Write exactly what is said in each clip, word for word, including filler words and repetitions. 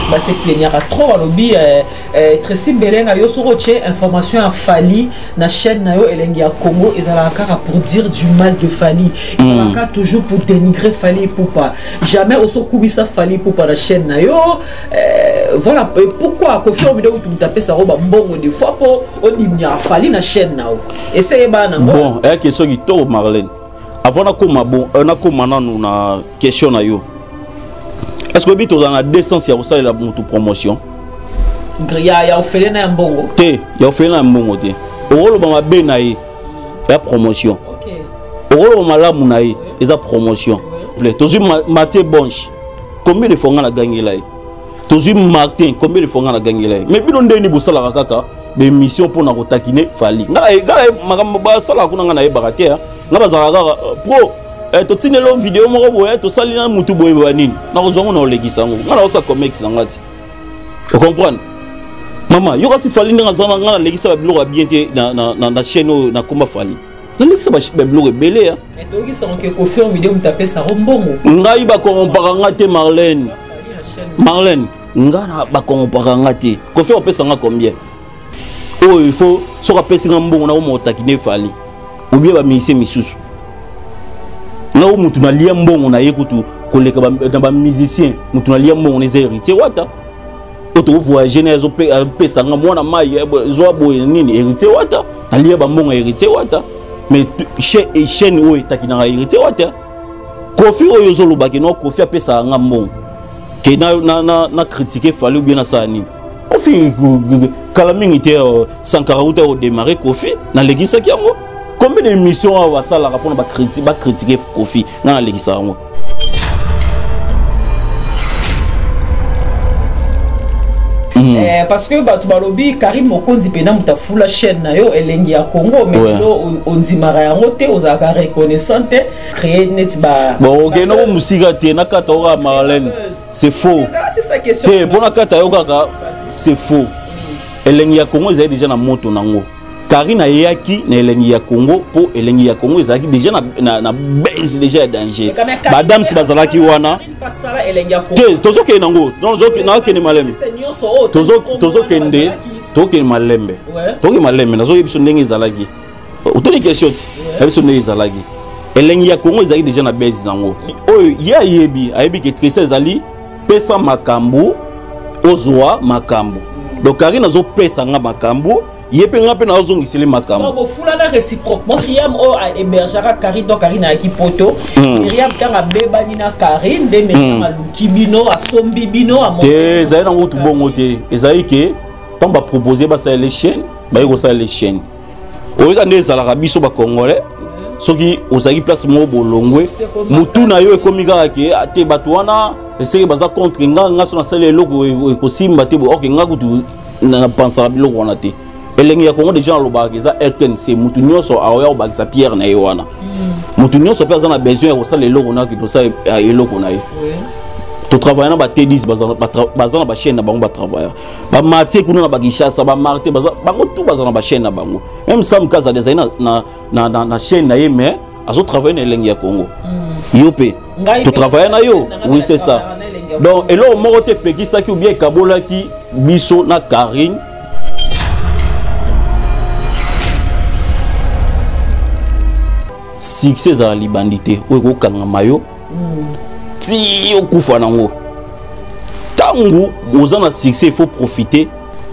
bah c'est plaignard à trop lobby Tracy Belenga yo sur information à Fali na chaîne na yo elengi à Congo ils ont encore pour dire du mal de Fali ils ont encore toujours pour dénigrer Fali Poupa jamais au so kubisa Fali Poupa la chaîne na yo voilà pourquoi Kofi Olomide tu taper ça roba mbongo des fois pour on dit Fali na chaîne na yo essayez ba na bon et question qui to Marlène avant na koma bon on a koma na na question na yo est-ce que bito dans la décence ya ça la moto promotion Gria ya ofele na mbongo te ya ofele na mbongo te oro ba mabe na ye ya promotion OK oro ba malamu na ye eza promotion le tozu Mathieu Bonche combien de fois on a gagné là tozu Martin combien de fois on a gagné là mais bino ndeni busala kaka be mission pour na kotakine Fali ngala ngala makambo ba sala kuna ngana ye baraté ngaba za pro eh to tinelo vidéo moko boye to salina mutu boye banini na kozongo na olegisa ngo ngala osa comex na ngati tu comprends maman yo kasi Fali nga zana ngala legisa ba biloko bien te na na na chaîne na komba Fali na legisa ba biloko belé ya mais to ki sango ke Kofi Olomide mu taper ça rombongo ngai ba compara ngate Marlène Marlène ngana ba compara ngate Kofi opesa nga combien oh il faut so ka pesa mbongo na o motakine Fali ou bien ba mise misusu na o mutu na lia mbongo na yekutu koleka ba ba musicien mutu na lia mbongo na héritier wata oto voyager na zo pesa nga mwana mai zo boye nini héritier wata na lia ba mbongo héritier wata mais chez et chaîne o etakina héritier wata Kofi oyo zo lobaki no Kofi apesa nga mbongo ke na na na critiquer Fali ou bien na sani Kofi kala mingi te Sankara uta o démarrer Kofi na legisa kiango combien d'émissions on va ça la rapport ba critiquer ba critiquer Kofi na legisa ngo Eh, parce que bah tu balobi Karim Mokonzi pena muta fula chaîne na yo elengi ya Congo mais ouais. Lo on dit mara yango te ozaka reconnaissante créer net ba bon OK no musika te na kata ora Marlène c'est faux c'est ça question te bona kata yo kaka c'est faux elengi ya Congo ezali déjà na moto nango Karina yaki na elengi ya Congo po elengi ya Congo ezali déjà na na, na base déjà danger madame si bazalaki wana te tozo ke nango tozo ke na ke ni malembe tozo tozo kende to ke malembe to ke malembe nazo yebiso ndenge ezalaki utoni question ti yebiso ndenge ezalaki elengi ya Congo ezali déjà na base nango oyo ya yebi ayebi ke tresse ezali pesa makambu ozwa makambu donc Karina zo pesa nga makambu yepe nga pe na ozongisele makambo donc fula na réciproque moi Miriam o a hébergera Karine donc Karine a kipoto Miriam kanga bebani na Karine de Miriam aluki bino asombi bino a te zai na ngutu bongo te ezai ke tant ba proposer ba ça les chaînes ba yiko ça les chaînes o ka ndeza la biso ba congolais soki ozaki place mo bolongwe mutu na yo ekomika ke ate bato wana eseke baza contre nga nga so na sale loko ekosimba te bo ok nga kutu na pensa biloko wana te elengi ya Congo déjà lobaki za R T N C mutu nyonso aoya obakisa Pierre na yewana mutu nyonso pe azana besoin ya kosala eloko na kito sa eloko na ye to travailler na ba T dix bazana bazana ba chaîne na bango ba travailler ba Mathieu kuna na ba Kishasa ba Martin bazana bango tout bazana ba chaîne na bango même Sam Kaza des na na na na chaîne na ye mais azo travailler na elengi ya Congo yope to travailler na yo oui c'est ça donc elo moko te pekisa ki ou bien kabola ki biso na Karine succès à libandité ou ko kanga mayo ti okufa nango tangu ozana succès il faut profiter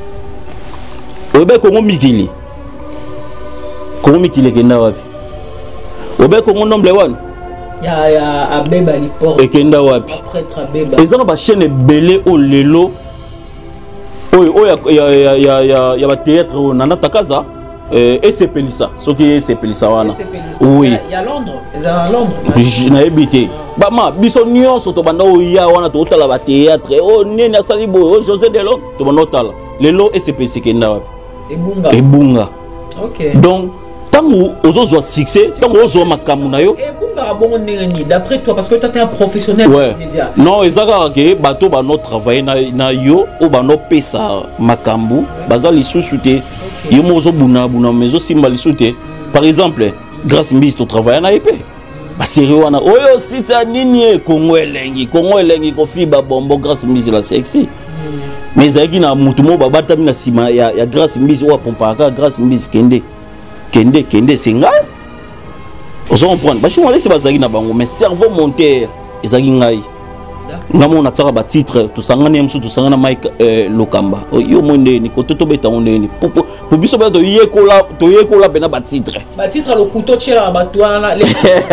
obe Kongo mikili Kongo mikili kenda wapi obe Kongo nombre one ya ya abeba liport ekenda wapi prêtre abeba ezana ba chaîne belé o lelo oyo oyo ya ya ya ya ya ba théâtre na natakaza Euh, et c'est Pelissa, ce qui est c'est Pelissa wana. Oui. Il y a Londres, ils sont à Londres. Je n'ai habité. Bah ma, bisonnion sur ton bando ya wana to tala ba théâtre. Oh né na salibo, oh José Delon, to bando tala. Lelo et c'est Pelissa kenda. Et bunga. Et bunga. OK. Donc tango ozo succès, tango ozo makamu na yo. Et bunga bon ndengani d'après toi parce que toi tu es un professionnel ouais. Média. Non, ezaka ke bato ba no travailler na na yo ou ba no pesa makambu, baza lisusu te. Yo mozo buna buna mezo simba lisute par exemple grâce mbis to travailler na épée ba sérieux wana oyo sita nini Kongo elengi Kongo elengi ko fiba bombo grâce mbis la sexy mais ezalaki na mutu mo babatami na sima ya, ya Grâce Mbisi oyo apompaka Grâce Mbisi kende kende kende c'est ngai ozo comprendre bajournaliste bazalaki na bango mais cerveau monteur ezalaki ngai ngamo na tsaka ba titre tusangana msu tusangana Mike eh, Lokamba yo monde ni kototo beta ondeni popo pobiso ba to yekola to yekola bena ba titre ba titre le couteau tchela ba toana les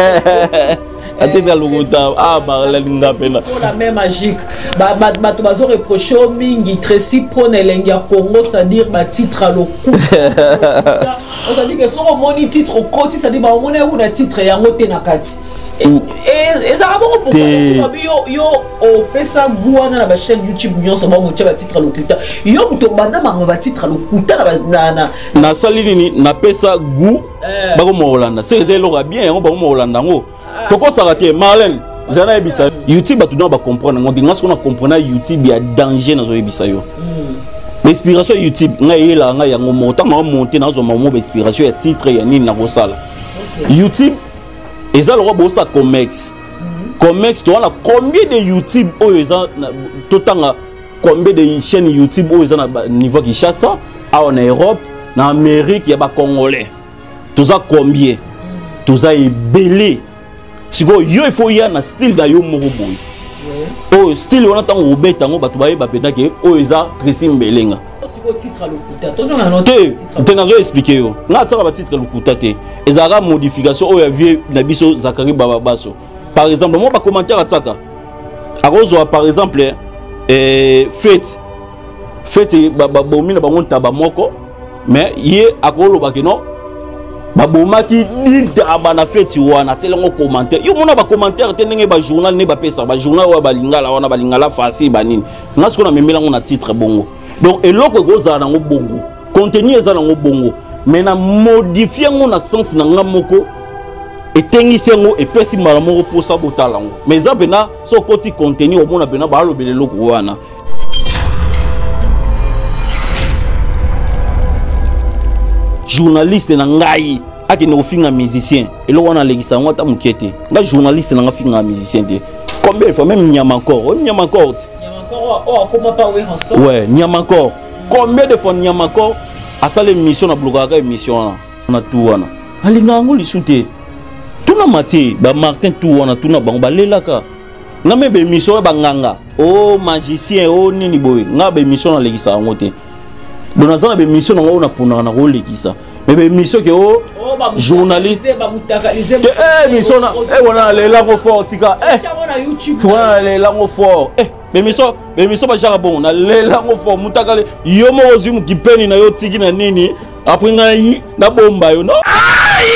a titre le couteau ah ba la linga pena la même magique ba ba ba to bazo reprocher au mingi Tracy prone elengi ya Congo c'est-à-dire ba titre le couteau on a dit que son moni titre koti c'est-à-dire ba moni una titre yango te na kati et ça va beaucoup pour yo yo au pesa guana na ba chaîne YouTube nyonso ba motia ba titre lokuta yo muto banda manga ba titre lokuta na na na salini ni na pesa gu ba ko mo Holanda c'est zelo ga bien ngo ba mo Holanda ngo to ko sarate Marlène zana ebisa YouTube ba tudon ba comprendre ngo dinga so na comprendre YouTube ya danger na zo ebisa yo l'inspiration YouTube nga yela nga yango monta ma monter na zo ma mo inspiration ya titre ya nini na ko sala YouTube et ça le roi bossa comex comex tu vois combien de YouTube oh ils ont tout temps combien de chaînes YouTube oh ils ont niveau qui chasse en Europe en Amérique il y a pas congolais tout ça combien tout ça est belé si go yo il faut y a un style da yo moko boy oh style on attend au bête tango batu baye ba penda ke oh ils ont Tracy Mbelenga titre lokuta tozo na note te nazo expliquer yo nga tsaka ba titre lokuta te ezaka modification oyo vie na biso Zakari Bababaso par exemple moi ba commentaire atsaka akozo par exemple eh fête fête ba ba bomina ba monta ba moko mais ye akolo ba keno ba bomaki dida na fête wana telengo commentaire yo mona ba commentaire te ndenge ba journal ne ba pesa ba journal wa ba lingala wana ba lingala facile ba nini nga siko na memela ngona titre bongo. Donc, et l'autre chose à l'ango bongo, contenu est à l'ango bongo, mais na modifier mon sens na ngamoko et tenir ngo et pesi malamoro pour ça botalango. Mais ça bena so côté contenu au mona bena ba lo bele loko wana. Journaliste na ngai aki no finga musicien et lo wana legisa ngota mukete. Nga journaliste na nga finga musicien te. Combien de fois même nyama encore, nyama encore. Oh, comment pas oui ensemble? Ouais, nyama encore. Combien de fois nyama encore a ça l'émission na bloquer émission là. On a tout wana. Alinga ngo li souté. Tout na matière, ba Martin tout wana tout na bango ba lelaka. Na me be émission ba nganga. Oh magicien oh nini boy. Nga be émission na lekisa ngote. Bonaza na be émission ngo na pona na ko lekisa. Mais be émission ke oh journaliste ba mutakalize. Eh émission na eh wana lela ko fort tika. Eh na YouTube. Wana lela ko fort. Eh mais miso mais miso ba jara bon na lela ngo fo mutakale yo mo ozimu kipeni na yo tiki na nini après ngai na bomba yo no ai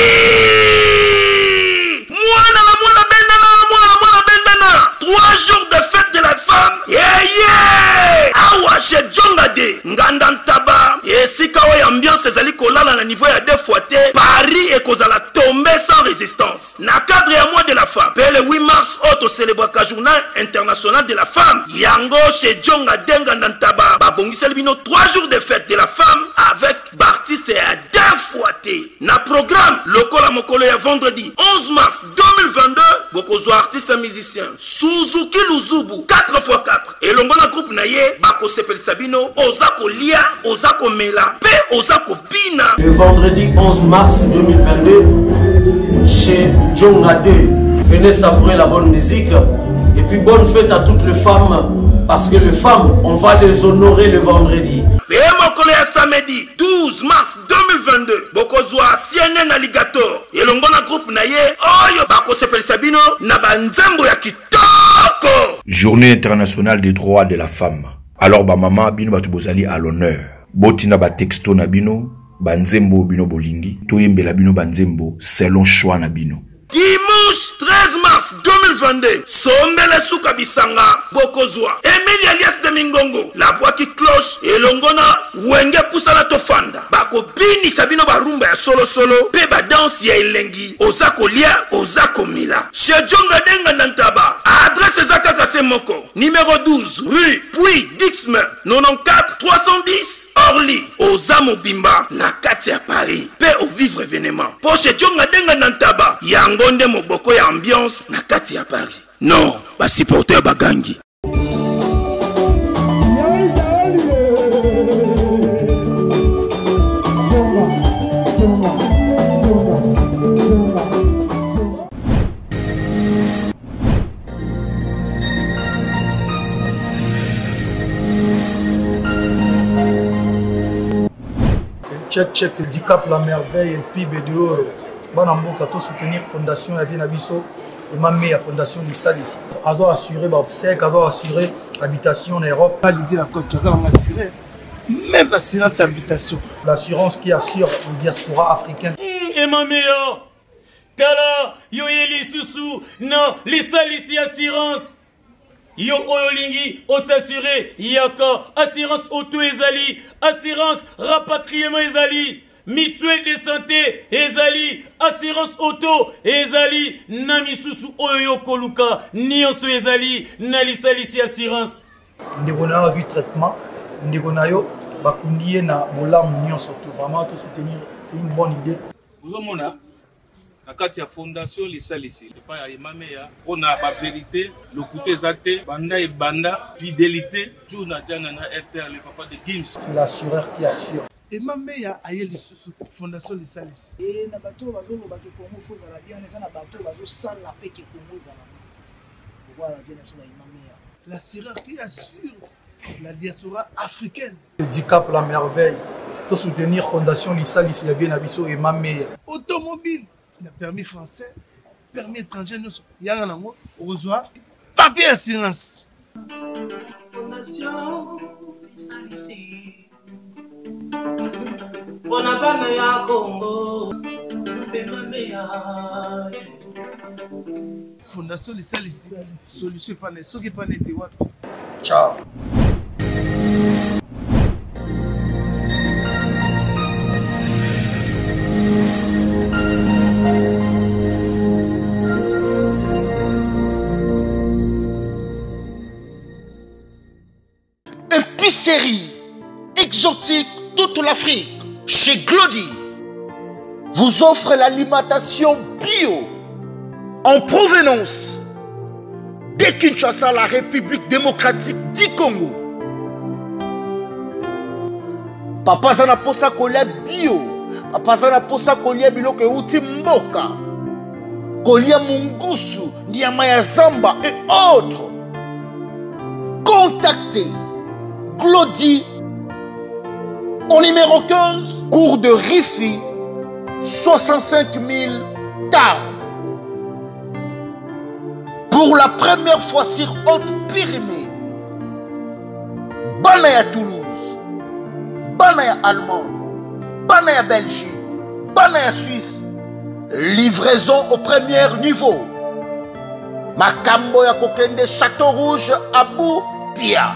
mwana na mwana benda na mwana mwana benda na trois jours de fête de la femme yeah yeah awa chez Jongade nganda ntaba esika wa ambiance ezali kolala na niveau ya deux fois te Paris et kozala tomber sans résistance na cadre ya mois de la femme le huit mars auto célébrer ka journal international de la femme yango chez Jongade nganda ntaba ba bongiseli bino trois jours de fête de la femme avec artiste à deux fois te na programme lokola mokolo ya vendredi onze mars deux mille vingt-deux bokozo artiste musicien Suzuki Luzubu quatre fois quatre et longona groupe na ye bako sepel sabino ozako lia ozako mela pe ozako bina le vendredi onze mars deux mille vingt-deux chez Jongade. Venez savourer la bonne musique et puis bonne fête à toutes les femmes parce que les femmes on va les honorer le vendredi. Et mokolo ya samedi douze mars deux mille vingt-deux bokozwa C N N Alligator et longona groupe na ye oyo bako sepel sabino na banzembo ya kitoko. Journée internationale des droits de la femme. Alors ba maman bino batu bozali à l'honneur. Botina ba texto na bino banzembo bino bolingi to yembela bino banzembo selon choix na bino. Dimanche treize mars deux mille vingt-deux, Sombele Souka Bisanga, Bokozwa, Emilie alias de Mingongo, la voix qui cloche, et Longona, Wenge Poussala Tofanda, Bako Bini Sabino Barumba ya solo solo, Peba danse ya Elengi, Ozako Lia, Ozako Mila. Chez Djonga Denga Nantaba, adresse Zaka Kasemoko, numéro douze, rue Puy Dixmer, quatre-vingt-quatorze trois cent dix. Orly, Ozamo Bimba, Nakati à Paris, paix au vivre événement. Poche Djonga Denga Nantaba, Yangonde Moboko ya ambiance, Nakati à Paris. Non, ba supporter Bagangi. Check, check, c'est Dicap la merveille et P I B de Oro. Banamboka, tout soutenir Fondation Yavien Abisso et ma meilleure Fondation du Sal ici. Azo assuré l'obsèque, Azo assuré l'habitation en Europe. Pas de dire la cause, nous avons assuré. Même l'assurance habitation. L'assurance qui assure le diaspora africaine. Et ma meilleure, Tala, yo yeli susu, non, les Sal ici assurance. Yo oyolingi, o s'assurer, yaka, assurance auto ezali, assurance rapatriement ezali, mutuelle de santé ezali, assurance auto ezali, namisusu oyo koluka, nyonso ezali, nalisalisi assurance. Ndeko na yo vu traitement, ndeko na yo bakundiye na bolamu nyonso to, vraiment tout soutenir, c'est une bonne idée. Vous avez la fondation Lisalisi, le pas on a la vérité, le côté exacté, banda et banda, fidélité, tout n'a pas R T L, le papa de Gims. C'est l'assureur qui assure. Et ma mère a eu la fondation Lisalisi. Et na bateau bazo lo bato Congo faut za la bien, na bateau bazo sans la paix que Congo za la. Pourquoi la vie nationale ma mère? L'assureur qui assure la diaspora africaine. Le Dicap la merveille, tout soutenir Fondation Lisalisi Yavien Abisso et ma meilleure. Automobile. Le permis français, permis étranger, nous sommes au revoir, papier assurance. Fondation Lisalisi, on n'a pas meilleur Congo, Fondation Lisalisi, solution pas ne, ce qui pas n'était what. Ciao. Épicerie exotique toute l'Afrique chez Glody vous offre l'alimentation bio en provenance de Kinshasa, la République démocratique du Congo. Papa zana posa kolia bio, papa zana posa kolia biloke uti mboka, kolia mungusu, nyama ya zamba et autres. Contactez Glody au numéro quinze, cours de Rifi, soixante-cinq mille Tarbes. Pour la première fois sur Haute-Pyrénées, Banaya Toulouse, Banaya Allemagne, Banaya Belgique, Banaya Suisse, livraison au premier niveau. Makambo ya Kokende Château Rouge, Abou Pia.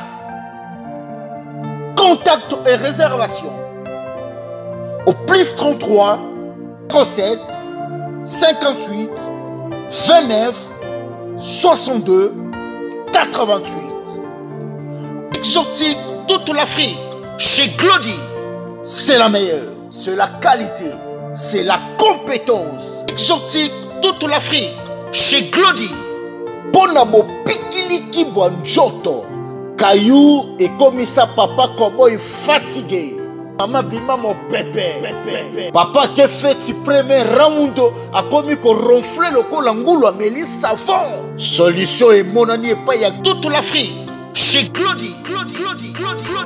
Contact et réservation au plus trente-trois, trente-sept, cinquante-huit, vingt-neuf, soixante-deux, quatre-vingt-huit. Exotique toute l'Afrique chez Glody. C'est la meilleure, c'est la qualité, c'est la compétence. Exotique toute l'Afrique chez Glody. Bonabo Pikiliki Bonjoto. Caillou et comme ça papa comment il fatigué. Maman bima mon pépé. Papa qui fait tu premier round a commis qu'on ronfler le col angulo amélie savon. Solution et mon ami et pas y a toute l'Afrique. Chez Glody, Glody, Glody, Glody, Glody.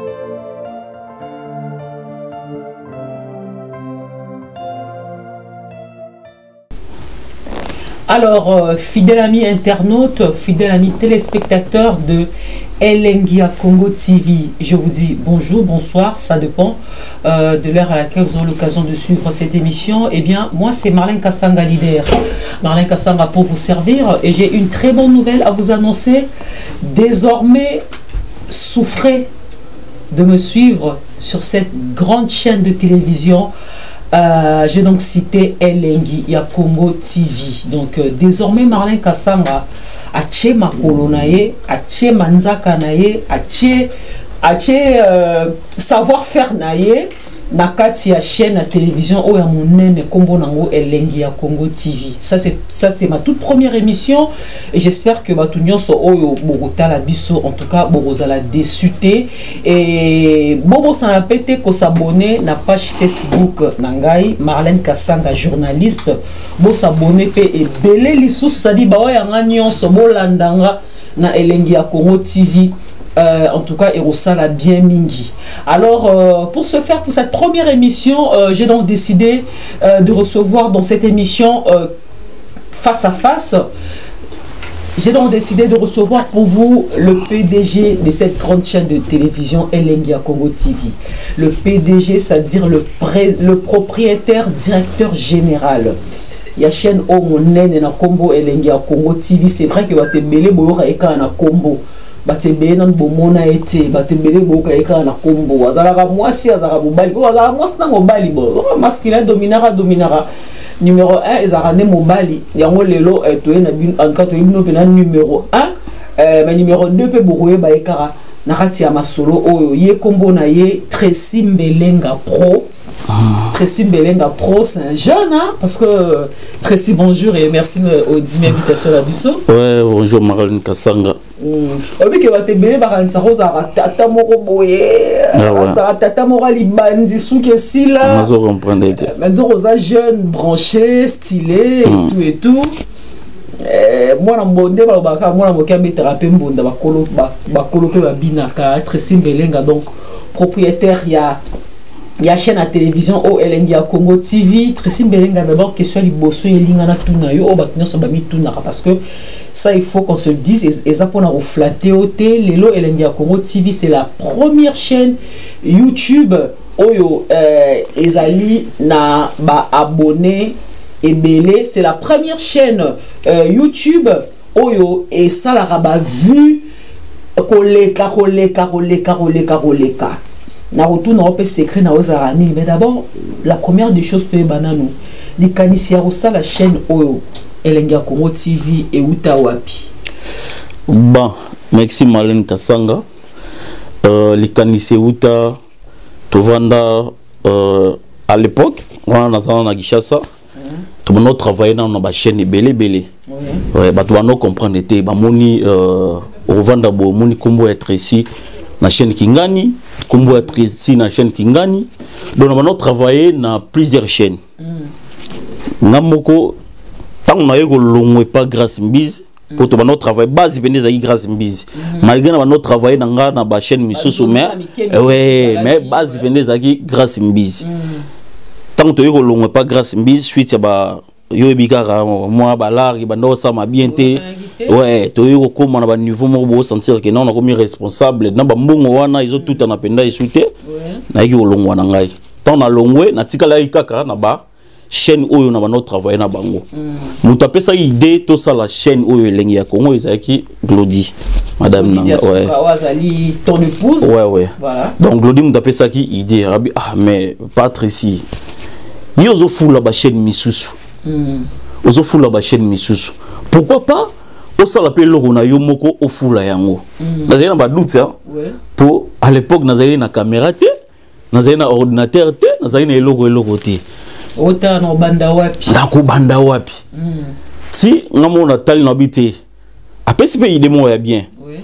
Alors, euh, fidèle ami internaute, fidèle ami téléspectateur de Elengia Congo T V, je vous dis bonjour, bonsoir, ça dépend euh, de l'heure à laquelle vous aurez l'occasion de suivre cette émission. Eh bien, moi c'est Marlène Kassanga, leader. Marlène Kassanga pour vous servir et j'ai une très bonne nouvelle à vous annoncer. Désormais, souffrez de me suivre sur cette grande chaîne de télévision. Euh, j'ai donc cité Elengia Congo T V. Donc euh, désormais Marlène Kassanga a tché ma kolonaye, a tché manzaka naye, a tché a tché euh, savoir-faire naye na kati ya chaîne à télévision o ya monene kombo nango Elengia Congo T V. Ça c'est ça c'est ma toute première émission et j'espère que batu nyonso oyo bogota la biso en tout cas bogozala déçuté et bobo ça pété ko s'abonner na page Facebook nangai Marlène Kassanga journaliste bo s'abonner pe et belé lisusu ça dit ba oya nga nyonso bolandanga na Elengia Congo T V Euh, en tout cas, Erosala bien mingi. Alors, euh, pour ce faire, pour cette première émission, euh, j'ai donc décidé euh, de recevoir dans cette émission euh, face à face. J'ai donc décidé de recevoir pour vous le P D G de cette grande chaîne de télévision Elengia Congo T V. Le P D G, c'est-à-dire le, le propriétaire directeur général. Il y a chaîne au monene na Combo Elengia Congo T V. C'est vrai que va te belé boyoka eka na Combo. Ba te belé nan bomona ete. Ba te belé boyoka eka na Combo. Azalaka mwasi azalaka mobali. Ko azalaka mwasi na mobali bo. Masculin dominara dominara. Numéro un, ils ont mobali. Il y a un lelo, tu es un numéro un, mais numéro deux, peut bourrer baïkara. Narati ama solo, oh, yé combo na yé, Tracy Mbelenga Pro. Tracy Mbelenga Pro, c'est un jeune, hein, parce que Tracy, bonjour et merci au dix invitation à Bisso. Ouais, bonjour Marlène Kassanga. Obi ke bate bele bakan sa roza tata moko boye. Ça tata moko libandi souke sila. Mazo comprendre. Mais roza jeune, branché, stylé et tout et tout. Moi na mbonde ba baka moi na moka thérapie mbonda ba kolo ba ba kolo pe ba binaka Tracy Mbelenga donc propriétaire ya il y a chaîne à télévision au Elengia Congo T V. Tracy Mbelenga d'abord question liboso elingana tuna yo batino so ba mi tuna parce que ça il faut qu'on se le dise et ça pour na reflater au té lelo Elengia Congo T V c'est la première chaîne YouTube oyo euh, ezali na ba abonné et belé c'est la première chaîne euh, YouTube oyo et ça la raba vu koleka koleka koleka koleka koleka. Na retour na opé secret na ozarani mais d'abord la première des choses pe banano les canisiers ça la chaîne oyo Elengia Congo T V et utawapi bon merci Marlène Kassanga euh, les canisiers uta tovanda euh, à l'époque on a dans na Gishasa tout le monde travaillait dans ma chaîne belé belé ouais bah tu vas nous comprendre était bah moni euh au vanda bo moni combo être ici na chaîne Kingani Combo être ici na chaîne Kingani donc on a travaillé dans plusieurs chaînes namoko tant on a eu longue pas grâce mbise pour tout notre travail base venez à grâce mbise malgré notre travail dans na ba chaîne misusu mais ouais mais base venez à grâce mbise tant tu eu longue pas grâce mbise suite ba yo bikara moi balar bando ça m'a bien té ouais tu eu comme on a ba niveau mo bo sentir que non on a comme responsable na ba mbongo wana ils ont tout en apenda isuté na yo longo na ngai tant na longwe na tikala ikaka na ba chaîne oyo na ba notre travail na bango nous taper ça idée tout ça la chaîne oyo Elengia Congo ezaki Glody madame nanga ouais wazali ton épouse ouais ouais voilà donc Glody nous taper ça qui idée ah mais Patricie yo zo fula ba chaîne misusu ozo fula ba chaîne misusu pourquoi pas au sala pe logo na yo moko o fula yango nazali na ba doute hein pour à l'époque nazali na caméra té nazali na ordinateur té nazali na logo logo té ota no banda wapi ndako banda wapi si ngamo na tali na bité apesi pe idée mo ya bien oui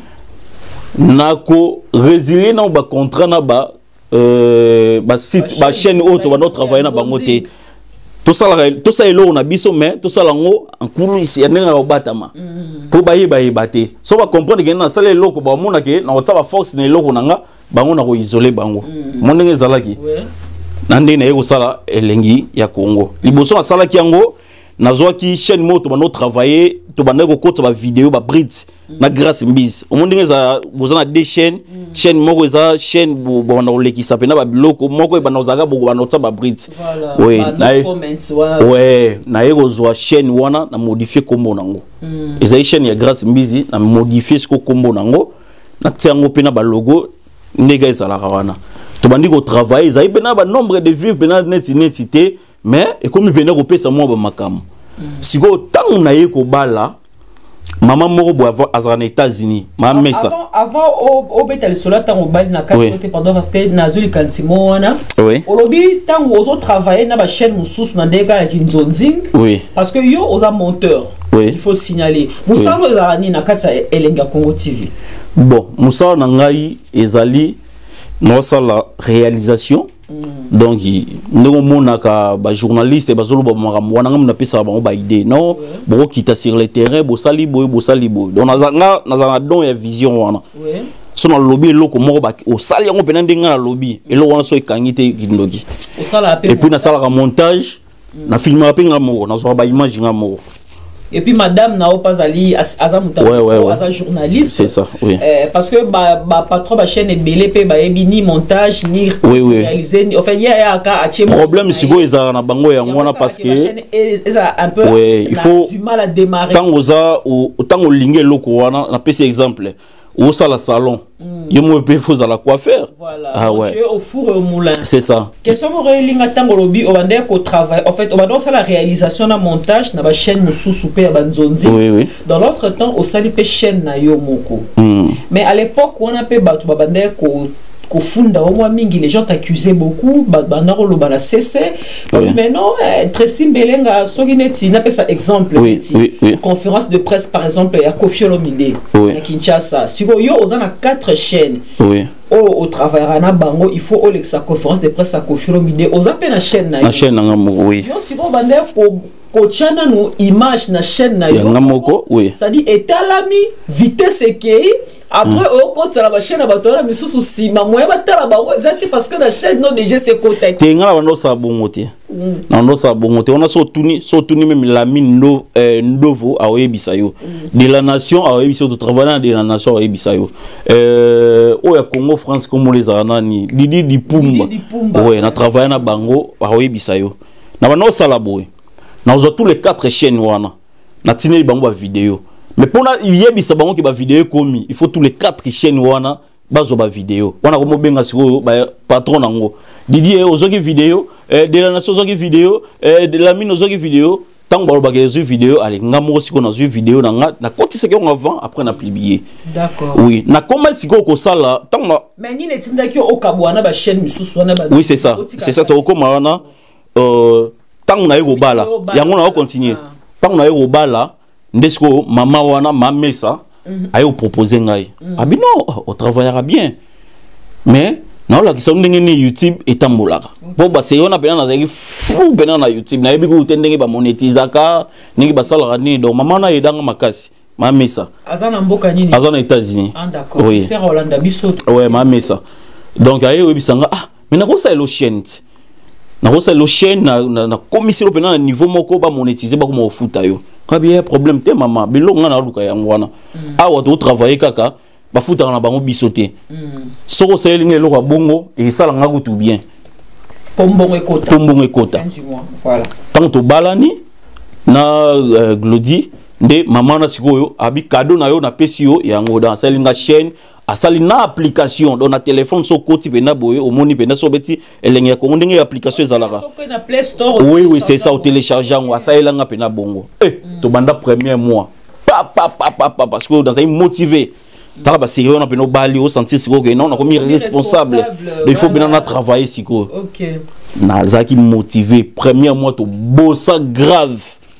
nako résilier na ba contrat na ba euh ba site ba chaîne auto ba notre travail na bango té tout ça tout ça est là on a biso mais tout ça là en cours ici y a n'enga obatama pour bailler bailler bater so va comprendre que na sala loko ba mona ke na otsa ba force ne loko nanga bango na ko isoler bango mon ndenge zalaki na ndenge na yeko sala Elengi ya Congo liboso na sala ki yango nazwa ki chaîne moto ba no travailler to ba ndeko kota ba vidéo ba bridge na grâce mbise au monde ndenge za bozana deux chaînes chaîne moko za chaîne bo ba na olekisa pena ba biloko moko ba na zaga bo ba na otsa ba bridge oui na ouais na yeko zwa chaîne wana na modifier kombo nango eza chaîne ya grâce mbise na modifier ce kombo nango na tiango pena ba logo ndega ezala wana to bandi ko travailler za pena ba nombre de vues pena net netité mais et comme il venait repérer moi ba makam siko tant na yeko bala maman moko bo avant aux États-Unis ma messa avant avant au betal sola tant au bal na quatre pendant parce que nazuli kantimo wana oui olobi tant aux travailler na ba chaîne mususu na ndeka ya kinzonzing oui parce que yo aux monteur oui il faut le signaler musalo ezarani na kati ya Elengia Congo T V bon musalo na ngai ezali no sala réalisation donc ndeko monaka ba journaliste ba zolo ba makambo wana ngam na pesa ba ba idée non bo kita sur le terrain bo sali boy bo sali boy donc nazanga nazanga don ya vision wana so na lobby eloko moko ba o sali yango pena ndenga na lobby eloko wana so ekangi te kindoki o sala et puis na sala ka montage na filmer pe nga moko na so ba image nga moko. Et puis madame Nao Pazali Azamuta ouais, ouais, ouais. Aza journaliste. C'est ça, oui. Euh, parce que bah bah patron ba chaîne belé pe ba ni montage ni oui, oui. réaliser ni enfin il y a ka problème c'est quoi ils na bango ya ngona parce que un peu ouais, il faut du mal à démarrer. Tant oza autant au lingé loko wana na pesi exemple au sala salon il me peut faut à la coiffeur voilà ah ouais tu es au four et au moulin c'est ça question mo relinga tango lobby au bande ko travail en fait au bande ça la réalisation na montage na ba chaîne mususu pe ba nzonzi oui oui dans l'autre temps au sali pe chaîne na yo moko mm. Mais à l'époque on a pe batu ba bande ko Kofunda au moins mingi les gens t'accusaient beaucoup bandaro lo bana cessé mais non Tracy Mbelenga sogineti n'a pas ça exemple oui, oui, oui. Conférence de presse par exemple à Koffi Olomide à Kinshasa si vous yo on a quatre chaînes oui au au travail na bango il faut au sa conférence de presse à Koffi Olomide aux appels na chaîne na chaîne na oui yo si vous bandé ko ko chana no image na chaîne na yo ngamoko oui ça dit etalami vitesse ekei après au compte la chaîne na bato na misusu sima moya batala ba ozati parce que la chaîne non déjà c'est côté te ngala bando sa bongote na ndo sa bongote on a so tuni so tuni même la mine ndo ndovo a oyebisa yo de la nation a oyebisa to travailler de la nation a oyebisa yo euh o ya Congo France comme les anani Didi Dipumba ouais na travailler na bango a oyebisa yo na bando sala boy na ozo tous les quatre chaînes wana na tineli bango ba vidéo mais pour na yebisa bango ki ba vidéo komi il faut tous les quatre chaînes wana bazo ba vidéo wana ko mobenga siko ba patron nango Didi e ozoki vidéo de la nation ozoki vidéo de la mine ozoki vidéo tant ba ba ke vidéo allez ngamo siko na zo vidéo na nga na koti seko avant après na publier d'accord oui na comment siko ko sala tant mais ni netindaki o kabwana ba chaîne misusu wana ba oui c'est ça c'est ça to ko wana euh tant na yego bala yango na continuer tant na yego bala ndesko mama wana mamesa ayo proposer ngai abi non on travaillera bien mais na ola kisa ndenge ni YouTube etambolaka po ba se yona pena na zaki fou pena na YouTube na yebi ko tendenge ba monétisaka ningi ba sala ni do mama na yedanga makasi mamesa azana mboka nini azana États-Unis ah d'accord oui c'est Rolanda biso ouais mamesa donc ayo yebisanga ah mais na ko sa lo chaîne na ko sa lo chaîne na na commission pena na niveau moko ba monétiser ba ko mo futa yo kabi problème te mama bilo nga na luka yango wana awa to travailler kaka ba futa na bango bisoté soko selinge lo bongo et ça la ngaku tout bien pombongo ekota pombongo ekota voilà tant to balani na euh, glodi nde mama na sikoyo abi cadeau na yo na pesi yo yango dans selinga chaîne asali na application dans na téléphone so koti pena boye au moni pena so beti elenge ya kongo ndenge application ezalaka na Play Store oui oui c'est ça au télécharger ngo asala nga pena bongo eh to banda premier mois pa pa pa pa pa parce que dans un motivé tala ba sérieux na pena bali au sentir siko que non on a comme responsable il faut bien na travailler siko OK na zaki motivé premier mois to bossa grave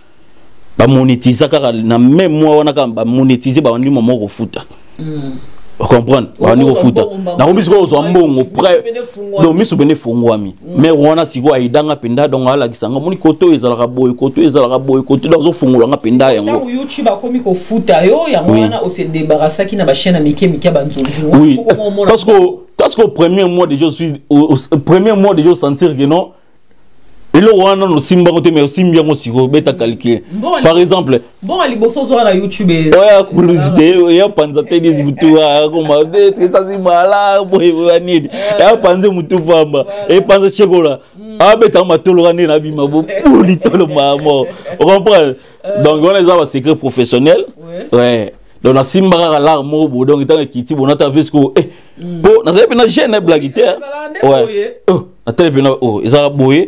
ba monétiser kaka na même mois wana ka ba monétiser ba ndi moment ko futa vous comprenez on est au foot na ko bisiko zo mbongo près donc misu bene fongwami mais wana siko aidanga penda donc ala kisanga moni koto ezalaka boy koto ezalaka boy koto dans zo fongola nga penda yango YouTube akomi ko futa yo yango wana o se débarrasser ki na ba chaîne mike mike banzonzi oui parce que parce que premier mois déjà je suis au premier mois déjà sentir que non et le wana no simba ko te mais simba ngo siko beta calculer par exemple bon ali boso zo na YouTube ouais curiosité ya panza te des butu comme de ça si mala boy wani ya panze mutu famba et panza chekola a beta matolo ngani na bima bo puli tolo mamo on comprend donc on est ça secret professionnel ouais donc na simba ka la mo bo donc tant kiti bon ata vesco eh po na zepe na jeune blague ouais oh na tele pena oh ezala boye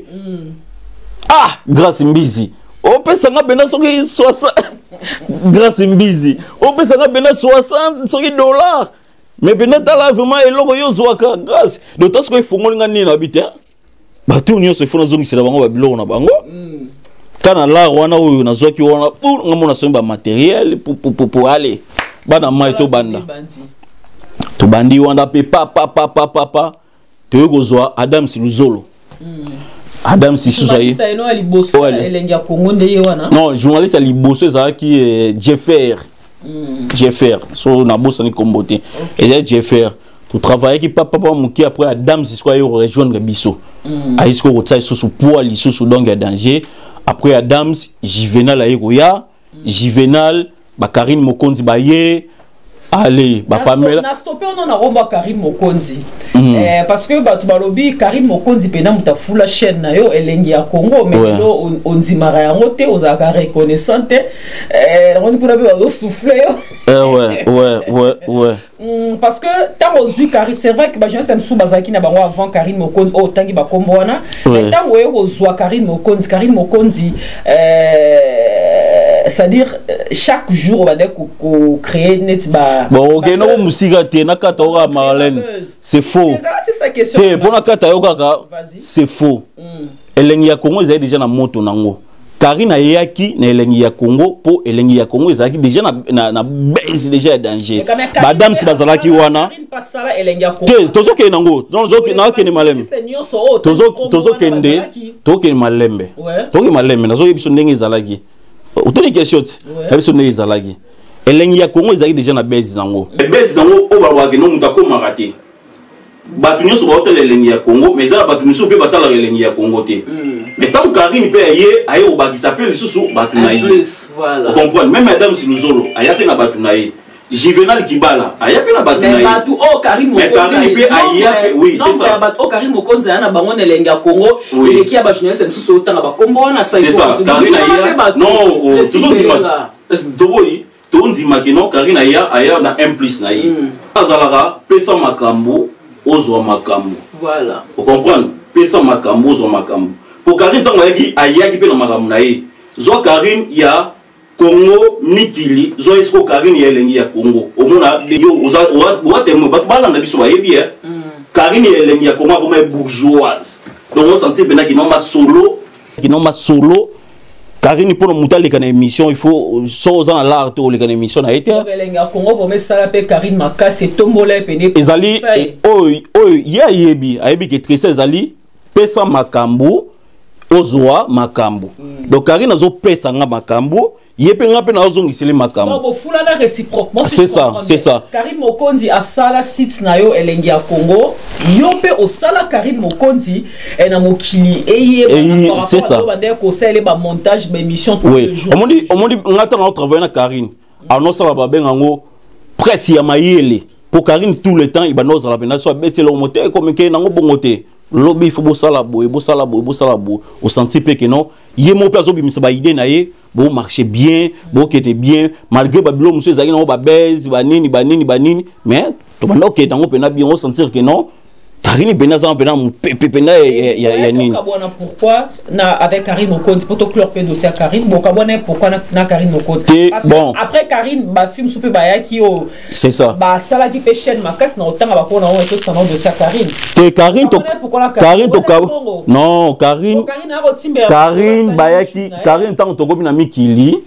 ah grâce mbizi o pesa nga bena soki soixante grâce mbizi o pesa nga bena soixante soki dollars mais bena tala vraiment eloko yo zwaka grâce de tas ko ifongoli nga nini habite ba tu nyo so ifona zongi sila bango ba biloko na bango kana la wana oyo na zwaki wana pour nga mona so ba matériel pour pour pour aller bana mai to banda to bandi wana pe pa pa pa pa pa pa to go zwa Adam Siluzolo Adam Sisouzaï. Non, journaliste à Liboso, ça qui est Jeffer. Jeffer so na bossa ni komboté et Jeffer tu travailler qui papa papa muki après Adams jusqu'à rejoindre biso a jusqu'au rotsa sous poids li sous donc il danger après Adams Juvenal a ya Juvenal ba Karine Mokonzi ba ye allez ba Pamela na stopper on a romba Karine Mokonzi eh parce que ba tu balobi Karine Mokonzi pena muta fula chaîne na yo elengi ya Congo mais lo on dimara yango te ozaka reconnaissante eh on pour ba zo souffler eh ouais ouais ouais ouais Mm, parce que tant aux Karine c'est vrai que bah je sais sous bazaki na bango avant Karine Mokonzi oh tangi ba kombona mais tant ouais aux Karine Mokonzi Karine Mokonzi euh, c'est-à-dire chaque jour on va dire qu'on crée net ba bon ok non musique te na kata ora Marlène c'est faux c'est sa question te pour na kata yo kaka c'est faux elengi ya Congo ezali déjà na moto nango Karine ayaki na elengi ya Congo po elengi ya Congo ezaki déjà na na, na base déjà danger madame si bazalaki wana te tozo ke nango non tozo na ke ni malembe tozo tozo kende to ke ni malembe to ke malembe nazo yebiso ndenge ezalaki utoni question yebiso ndenge ezalaki elengi ya Congo ezaki déjà na base nango base nango o ba waki no mutako makati batu nyonso ba hotel elengi ya Congo mais za batu nyonso pe batala elengi ya Congo te mais tant Karine pe ye aye o bakisa pe lisusu batu na ye voilà comprendre même madame Siluzolo aya pe na batu na ye Juvenal Kibala aya pe na batu na ye batu o Karine Mokonzi mais Karine pe aya oui c'est ça batu o Karine Mokonzi ana bango elengi ya Congo eleki ya ba journaliste lisusu otanga ba kombo na sa c'est ça Karine aya non toujours dimanche doboyi to ndima ke non Karine aya aya na un plus na ye azalaka pesa makambo ozo makambo voilà vous comprenez pesa makambo ozo makambo pour Karine tango yaki ayaki pe na makambo na ye zo Karine ya Congo mikili zo esko Karine ya elengi ya Congo omona yo oza oza temo bala na biso ba yebi eh Karine ya elengi ya Congo comme bourgeoise donc on sentit bena ki non ma solo ki non ma solo Karine pour monter les émissions il faut chose dans l'art ou les émissions a été elenga Congo pour me sala pe Karine Makasi tombola pene ezali oy oy ya yebi ayebi ke tresse ezali pesa makambo ozoa makambo donc Karine azo pesa nga makambo yepe nga pe na ozongisele makambo non bo fula na réciproquement c'est ça c'est ça Karine Mokonzi a sala site na yo elengi ya Congo yo pe o sala Karine Mokonzi e na mokili eye c'est ça ba de ko sala ba montage ba émission tous les jours on dit on dit ngata na travailler na Karine ano sala ba bengango presse ya mayele pour Karine tout le temps il ba no sala bena so betelo moteur comme ke nango bongote lobby faut bosala boy bosala boy bosala boy au senti pe que non yé mo place obimisa ba idée na ye bon marcher bien bon qui était bien malgré babilo monsieur zaki na ba baise ba nini ba nini ba nini mais to banda ok tango pena bien on sentir que non Karine pena ça pena pepe pena ya ya nini pourquoi na avec Karine Mokonzi pour to clore pe dossier Karine bon kabona pourquoi na, na Karine Mokonzi parce bon. que après Karine ba film soupe ba ya ki o c'est ça ba sala ki pe chaîne Makasi na otanga ba pona on to sanon dossier Karine te Karine to Karine to non Karine Karine ba ya ki Karine tango to gomi na mikili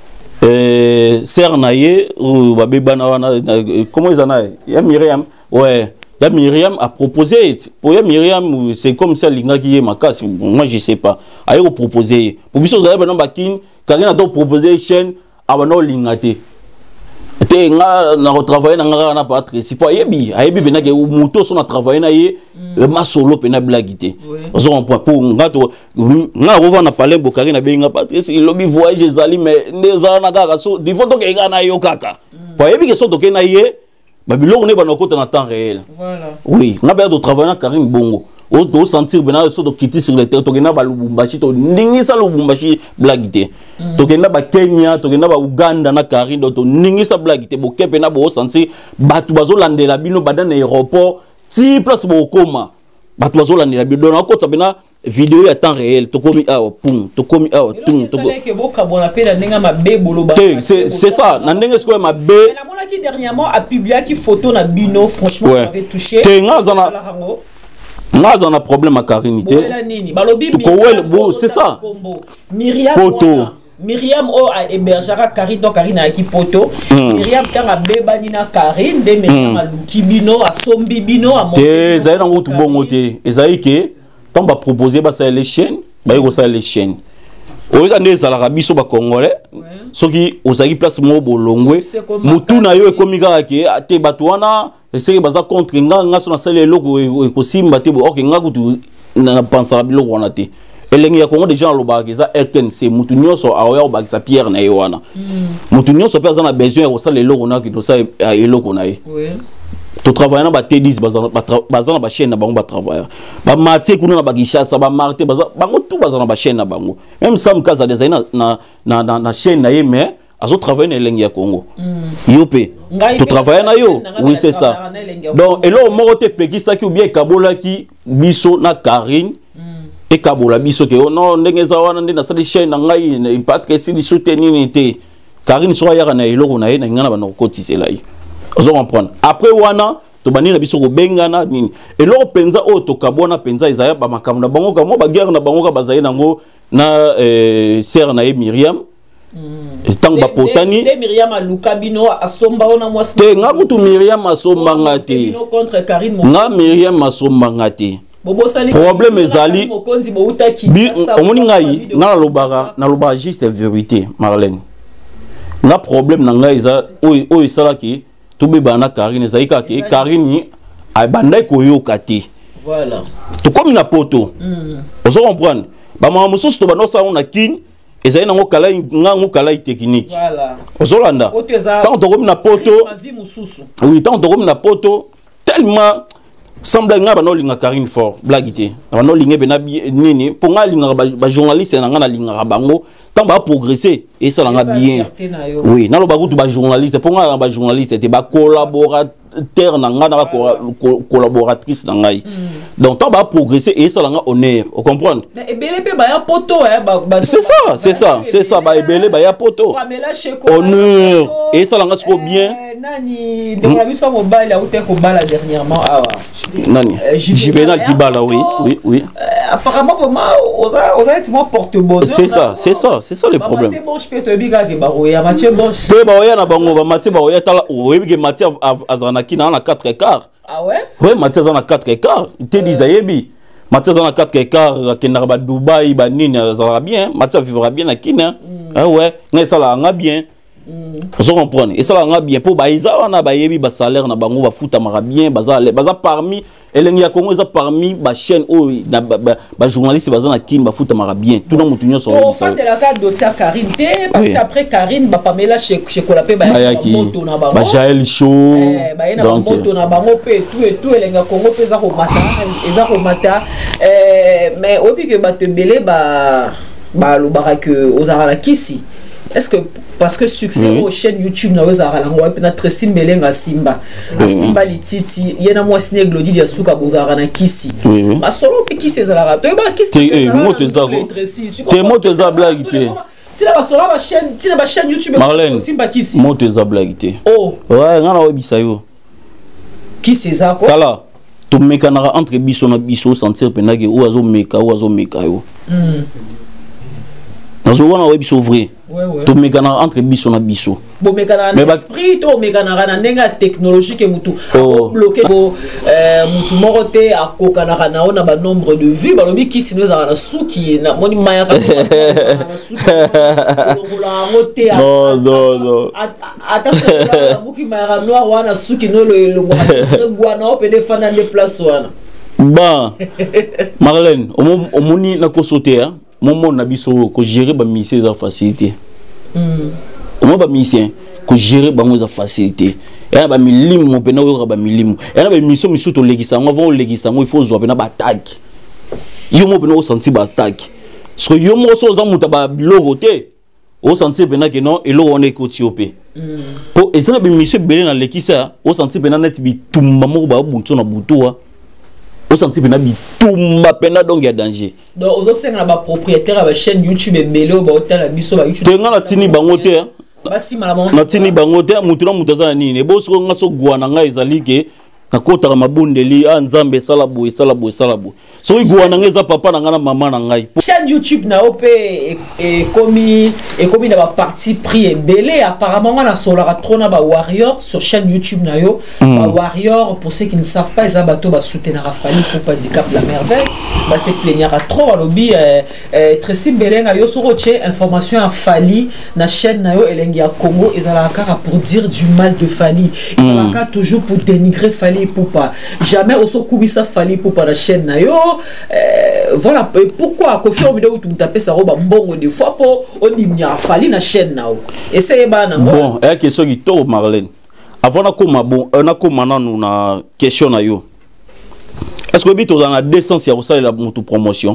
euh ser na ye ou ba bebana wana comment ils en a ya Myriam ouais ya Myriam a proposé pour ya Myriam c'est comme ça linga qui est Makasi moi je sais pas ayo proposer pour biso za ba no bakin Karine a donc proposé chaîne abano lingate te nga na retravailler na nga na pas très si pas yebi ayebi bena ke moto so na travailler na ye ma solo pena blagité ozo on point pour nga to nga rova na parler bo Karine na benga Patrice il lobby voyage ezali mais ndeza na kaka so di photo ke nga na yo kaka pa yebi ke so to ke na ye ba biloko ne ba na kota na temps réel voilà oui nga ba de travailler na Karine bongo o do sentir bena so to quitter sur le terrain to kena ba Lubumbashi to ningisa Lubumbashi blagité to kena ba Kenya to kena ba Uganda na Karine to ningisa blagité bo kepe na bo sentir batu bazo landela bino badana aéroport ti place bo koma batu bazo landela bino na kota bena vidéo ya temps réel to komi awa pum to komi awa tum to que boka bona pe na ninga mabebolo ba c'est c'est ça na ndenge ce ko mabe na mona ki dernièrement a publié qui photo na bino franchement ça avait touché te nga zana nga zana problème à Karine te ko wel bo c'est ça Myriam poto Myriam o a hébergera Karine donc Karine a qui poto Myriam tanga beba ni na Karine de Myriam a luki bino a sombi bino a te za na ngutu bongo te ezai ke tant ba proposer ba ça les chaînes ba yo ça les chaînes oyeka nde ezalaka biso bakongolais soki ozalaki place moko bolongwe mutu na yo ekomi kaka ke te bato wana eseke baza contre nga nga so nasali eloko ekosimba te oke nga kutu napansaka biloko wana te elenge ya Congo déjà nalobaka eza R T N C mutu nyonso aoya kobakisa pierre na ye wana mutu nyonso mpe aza na besoin ya kosala eloko na ke tosala eloko na ye to travailler na ba T dix baza na ba chaîne na bango ba travailler ba matie kuna na ba Kishasa ba Marte baza bango tout baza na ba chaîne na bango même Sam Kaza des na na na na chaîne na ye mais azo travailler na elenge ya Congo yo pe to travailler na yo oui c'est ça donc elo moko te pekisa ki ou bien kabola ki biso na Karine et kabola biso ke non ndenge za wana ndena sa chaîne na ngai Patrick si di soutenir ni te Karine so ya na eloko na ye na ngana ba no kotisela yi ozo comprendre après wana to bani na biso ko bengana nini eloko penza o to kabona penza izaya ba makambo na bango ka mo ba guerre na bango ka bazaye nango na euh sœur na ye Myriam tant ba potani de Myriam aluka bino asomba ona mwasi te nga kutu Myriam asomba ngate contre Karine nga Myriam asomba ngate problème ezali bi omoni ngai na lobaka na lobaka juste vérité Marlène na problème na ngai eza o esala ki to be bana Karine zaika ke Karine ay bandai koyoka te voilà to comme na poto ozo comprendre ba mama mususu to bano sa on na kin ezali nango kala ngango kala technique voilà ozo landa tant to comme na poto oui tant to comme na poto tellement semble nga bano linga Karine fort blagité bano linga bena nini pour nga linga ba journaliste na nga na linga bango tant ba progresser et ça nga bien oui na lo ba kutu ba journaliste pour nga ba journaliste te ba collaborateur na nga na collaboratrice na ngai donc tant ba progresser et ça nga honneur vous comprenez mais ebele pe ba ya poto c'est ça c'est ça c'est ça ba ebele ba ya poto honneur et ça nga siko bien nani de la biso mobile a outé ko bala dernièrement awa nani Juvenal qui bala oui oui oui apparemment vraiment osa osa etima porte-bonheur c'est ça c'est ça c'est ça le problème c'est bon je peux te biga ke ba oya Mathieu Bosch te ba oya na bango ba Mathieu ba oya tala oyebi ke Mathieu azana kina na quatre quarts ah ouais ouais Mathieu azana quatre quarts te disayebi Mathieu azana quatre quarts kena ba Dubaï ba nini azara bien Mathieu vivra bien na kina ah ouais ngai sala nga bien vous comprenez et ça va bien pour baïza on a baïbi bas salaire na bango ba futa mara bien baza baza parmi elengi ya Congo ça parmi ba chaîne o na ba journaliste baza na kim ba futa mara bien tout le monde tunyo so on fait de la carte dossier Karine té parce qu'après Karine ba Pamela chez chez Kolapé ba moto na bango ba Jaël Show donc moto na bango pe tout et tout elengi ya Congo pe za ko mata eza ko mata mais obi que ba te belé ba ba lo baraka ozara la kisi est-ce que parce que succès mmh. aux chaînes YouTube na wezara lango pe na Tressim Belenga Simba mmh. Simba lititi yena mwasi ne glodi dia suka bozara na kisi mmh. ma solo pe kisi ezala to ba kisi te moto zako te moto za blague te tina ba solo ba chaîne tina ba chaîne YouTube Simba kisi moto za blague te oh ouais ngana obisa yo kisi zako tala to mekana entre biso na biso sentir penage ou azo meka ou azo meka yo mmh. Nazo wana webi so vrai. Ouais ouais. To mekana entre biso na biso. Bo mekana na esprit to mekana na ndenga technologique mutu. Bloqué bo euh mutu morote akokana na ona ba nombre de vues ba lobi ki sino za na suki na moni maya ka na suki. Non non non. Attention la muki maya noir wana suki no le le ngwana opede fana de place wana. Ba Marlène, omoni na ko sauter hein. Mon na biso ko gérer ba mission za facilité mm mo ba mission ko gérer ba za facilité ya ba milimu mo pena yo ba milimu ya ba mission misu to legisa ngo vont legisa ngo il faut zo pena ba attaque yo mo pena o senti ba attaque so yo mo so za muta ba biloko te o senti pena que non et lo on est kotiopé mm po et ça na ba mission belé na lekisa o senti pena net bi tumba mo ba buntu na butuwa au senti pena bitumba pena donc ya danger donc ozo senga ba propriétaire ba chaîne YouTube et belé ba hotel biso ba YouTube tenga na tini bango te basi mala bango na tini bango te mutu na mutu za nini bo so nga so gwana nga ezali ke nakotaka mabondeli a nzambe sala boye sala boye sala boye soki gwana ngeza papa na ngana mama na ngai chaîne YouTube na opé et komi et komi na ba partie pris et belé apparemment on a solara trop na ba warrior sur chaîne YouTube na yo ba warrior pour ceux qui ne savent pas ils bateau ba soutenir Rafali pour handicap la merveille ba se plaignera trop à lobby Tracy Belenga yo sur roche information à Fali na chaîne na yo elengi ya Congo ezalaka pour dire du mal de Fali ezalaka toujours pour dénigrer Fali Poupa jamais oso kubisa Fali Poupa la chaîne na yo euh, voilà pourquoi Kofi Olomide tu taper ça roba mbongo des fois pour onimia Fali na chaîne na yo essayez bana bon et question qui to Marlène avant na koma bon na koma na na question na yo est-ce que bito dans la décence ya ça la moto promotion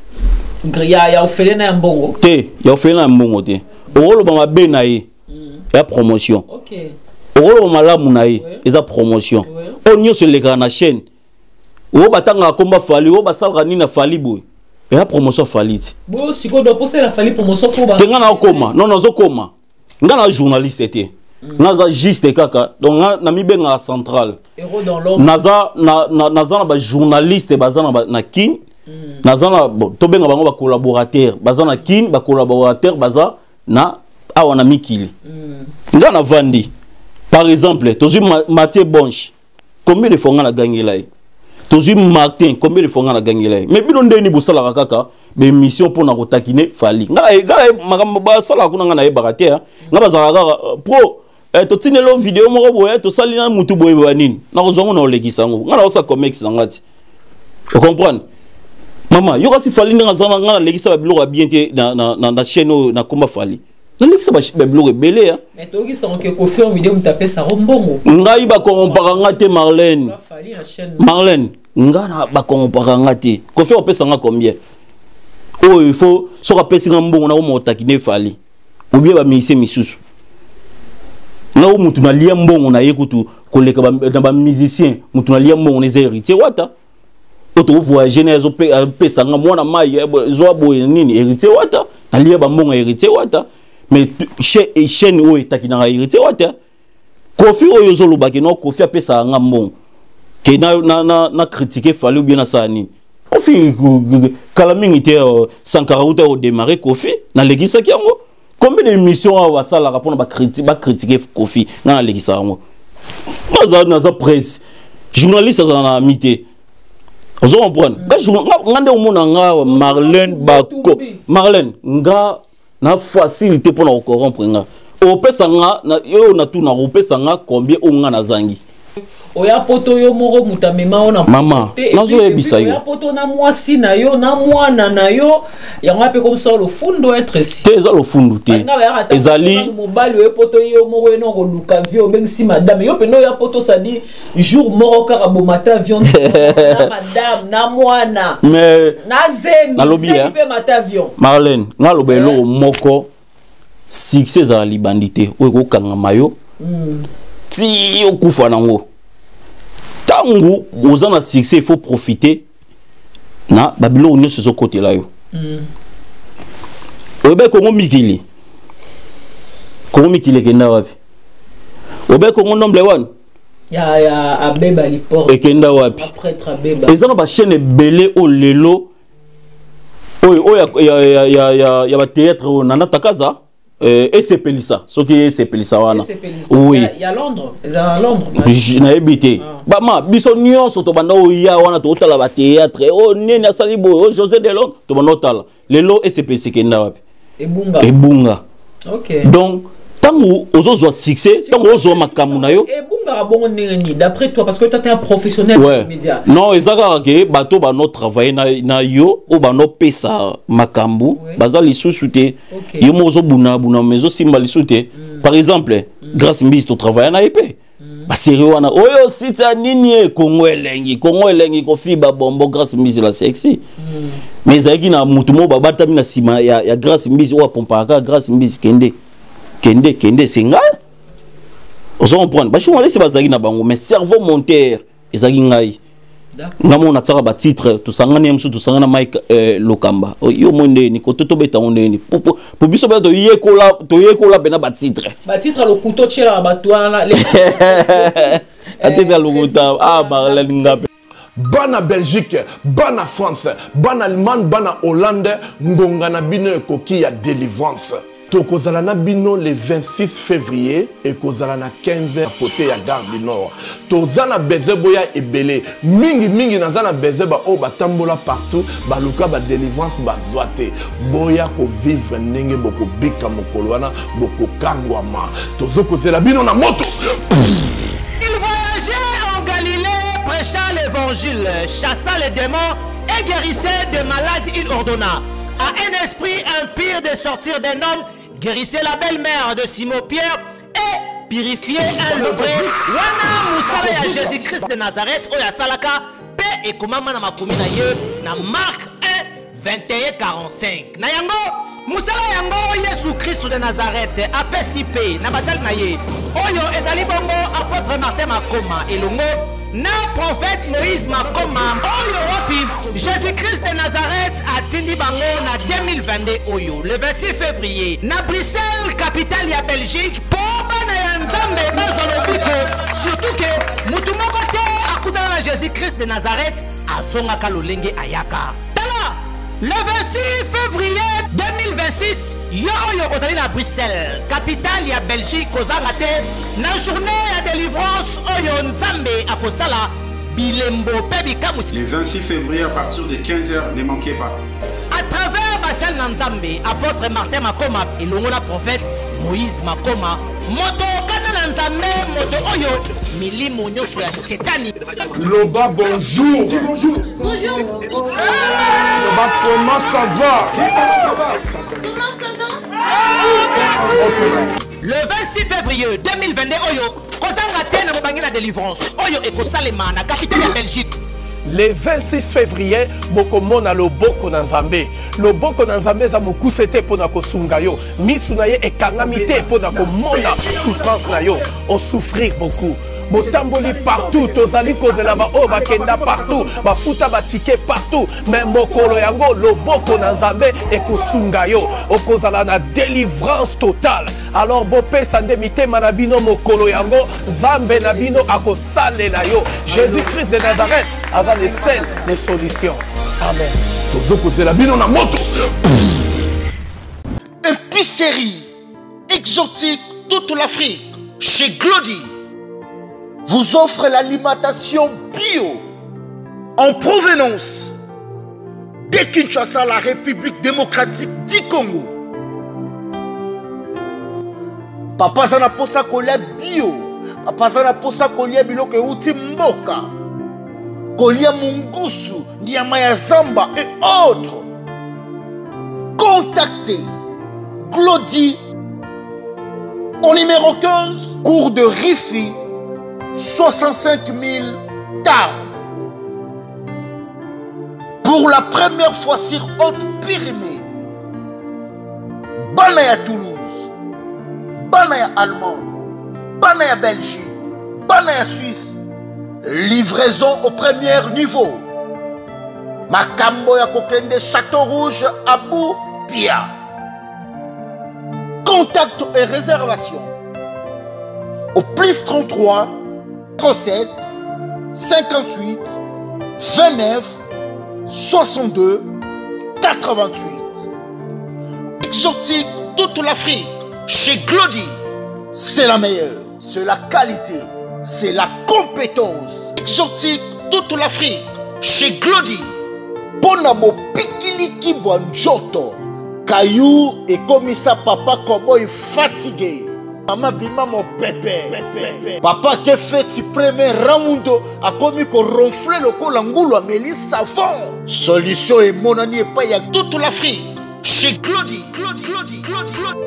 ya ya ofele na mbongo te ya ofele na mbongo te olo ba mabe na ye ya promotion OK olo malamu na ye eza promotion on nyonso leka na chaîne o batanga komba Fali o basalaka ni na Fali boy et la promotion Fali bo siko do poser la Fali promotion pour ba tenga na koma non non zo koma nga na journaliste était naza juste kaka donc na mi benga central héros dans l'ombre naza na naza na ba journaliste bazana na kin naza na bon to benga bango ba collaborateur bazana kin ba collaborateur baza na awa na mikili nga na vandi par exemple tozu Mathieu Bonche combien de fois on a gagné là tozu Martin combien de fois on a gagné là mais bino ndeni bosala kaka be mission pour na kotakine Fali nga nga makamba ba sala kuna nga na ebaraté nga bazala kaka pro to tinelo vidéo moko boye to salina mutu boye banini na kozongo na olekisa ngo nga na osa comex na ngati vous comprenez mama yo kasi Fali nga zana nga na lekisa ba biloko bien te na na na chaîne na komba Fali na lekisa ba biloko belé hein mais to ki sango ke Kofi Olomide mu taper ça rombongo ngai ba compara ngate Marlène Marlène nga na ba compara ngate Kofi opesa nga combien oh il faut so rapesi nga mbongo na mo takine Fali ou bien ba mise misusu na o mutu na lia mbongo na yekutu koleka ba ba musicien mutu na lia mbongo les héritiers wata oto voyager na zo pesa nga mwana mai zo boye nini héritier wata na lia ba mbongo héritier wata mais chez chaîne o etaki na héritier wata Kofi oyo zo lobaki no Kofi apesa nga mbongo ke na na na critiquer Fali ou bien na sani Kofi kalamingi te Sankara uta au démarrer Kofi na legisa kiango combien d'émissions à Wassala pour ba critiquer ba critiquer Kofi na legisa ngo naza naza presse journaliste za na amité ozo comprendre ga ngande omona nga Marlène Bako Marlène nga na facilité pour na corrompre nga opesa nga na yo na tu na opesa nga combien o nga na zangi oya poto yo moko mutamema ona mama nazo yebisa yo oya poto na mwasi na yo na mwana na yo yango ape comme ça le fundo être si te za le fundo te ezali mobali yo poto yo moko eno ko luka vio bengsi madame yo pe no ya poto ça dit jour moko kaka bomata avion na madame na mwana mais na zemi na lobby pe mata avion Marlène nga lobelo moko succès za libandité o ko kanga mayo ti okufa nango tangu ozana succès il faut profiter na babilo on se côté là yo obe ko ngomikili ko ngomikili kenda wapi obe ko nombre one ya ya abeba liport ekenda wapi prêtre abeba ezana ba chaîne belé o lelo oyo oyo ya ya ya ya ba théâtre na takaza euh et c'est pelisa ce qui est c'est pelisa wana oui il y a Londres ils à Londres na ebité ba ma biso nyonso to banda o ya wana to tala ba théâtre o nene asali bo o José Delon to banda tala lelo et c'est pelisa kenda wapi ebunga ebunga OK donc tango ozo succès tango ozo makamu na yo ebunga bongo ndenge d'après toi parce que toi tu es un professionnel ouais. du média non ezaka ke bato ba no travailler na na yo o ba no pesa makambu ouais. Baza lisusu te okay. Yo mozo buna buna mezo simba lisusu te mm. Par exemple mm. Grâce mbisi to travailler na épée mm. Ba série wana oyo sita nini Kongo elengi Kongo elengi ko fiba bombo Grâce mbisi la sexy mm. Mais ezaki na mutu mo ba bata mina sima ya ya Grâce mbisi o pompaka Grâce mbisi kende kende kende senga ozo comprendre ba journaliste bazaki na bango mais cerveau monteur ezaki ngai ngamo na tsaka ba titre to sangana yemsu to sangana Mike Lokamba yo monde ni ko toto beta onde ni pour pour biso ba to yekola to yekola bena ba titre ba titre le couteau tchela ba toana ateta lokuta ah Marlène Ngape bana Belgique, bana France, bana Allemagne, bana Hollande, ngonga na bino ekoki ya délivrance. Tokozala na bino le vingt-six février et kozala na quinze heures côté ya Gare du Nord. Tozana bezeboya ebele, mingi mingi nazana bezeba o batambola partout, baluka ba délivrance bazwate. Boya ko vivre ndenge boko bika mokolo wana boko kangwama. Tozokozela bino na moto. Il voyageait en Galilée, prêchant l'évangile, chassant les démons et guérissait des malades. Il ordonna à un esprit impur de sortir d'un homme, guérissait la belle-mère de Simon-Pierre et purifiait un lebré. Wana musala ya Jésus-Christ de Nazareth, oya salaka, pe et komama na makumi na ye, na Marc un, vingt et un, quarante-cinq. Na yango, musala yango Yesu Christ de Nazareth, apesi pe, na basali na ye. Oyo ezali bongo apôtre Martin Makoma, elongo, na prophète Moïse Makoma, oyo wapi Jésus-Christ de Nazareth a tindi bango na deux mille vingt-deux oyo le vingt-six février na Bruxelles, capitale ya Belgique, po bana ya Nzambe bazolobiko, surtout que mutu moko te akutana na Jésus-Christ de Nazareth azongaka lolenge ayaka. Tala le vingt-six février deux mille vingt-six yo oyo ozali na Bruxelles, capitale ya Belgique, kozanga te na journée ya délivrance oyo Nzambe akosala bilembo pe bikamusi. Le vingt-six février à partir de quinze heures, ne manquez pas. À travers basel na Nzambe, apôtre Martin Makoma elongo na prophète Moïse Makoma, moto kana na Nzambe, moto oyo milimo nyonso ya shetani. Loba bonjour. Bonjour. Bonjour. Loba comment ça va? Comment ça va? Le vingt-six février deux mille vingt-deux oyo kozanga te na mobangi na délivrance oyo ekosalema na capitale ya Belgique. Le vingt-six février bokomona loboko na Nzambe. Loboko na Nzambe za mokuse te pona kosunga yo. Misu na ye ekangami te pona komona souffrance na yo. On souffrir beaucoup. Botamboli partout, tozali kozela ba o bakenda partout, bafuta batike partout, mais mokolo yango loboko na Nzambe ekosunga yo, okozala na délivrance totale. Alors bopé sande mitema na bino mokolo yango, Nzambe na bino akosalela yo. Jésus-Christ de Nazareth aza le seul des solutions. Amen. Tozokozela bino na moto. Épicerie exotique toute l'Afrique chez Glody vous offre l'alimentation bio en provenance de Kinshasa, la République démocratique du Congo. Papa zana posa kolia bio, papa zana posa kolia biloko euti mboka, kolia mungusu, nyama ya zamba et autres. Contactez Glody au numéro quinze, cours de Rifi, soixante-cinq mille Tarbes. Pour la première fois sur Haute-Pyrénées, Banaya Toulouse, Banaya Allemagne, Banaya Belgique, Banaya Suisse, livraison au premier niveau. Makambo ya Kokende, Château Rouge, Abou Pia. Contact et réservation au plus trente-trois, trente-sept, cinquante-huit, vingt-neuf, soixante-deux, quatre-vingt-huit. Exotique toute l'Afrique, chez Glody, c'est la meilleure, c'est la qualité, c'est la compétence. Exotique toute l'Afrique, chez Glody. Ponabo Pikiliki Bonjoto, Caillou et Komissa Papa Cowboy fatigué. Maman bima mon pépé. Papa qui fait si premier round a commis qu'on ronfle le col angoulou à Mélis savon. Solution et mon ami et pas y a toute l'Afrique. Chez Glody, Glody, Glody, Glody, Glody.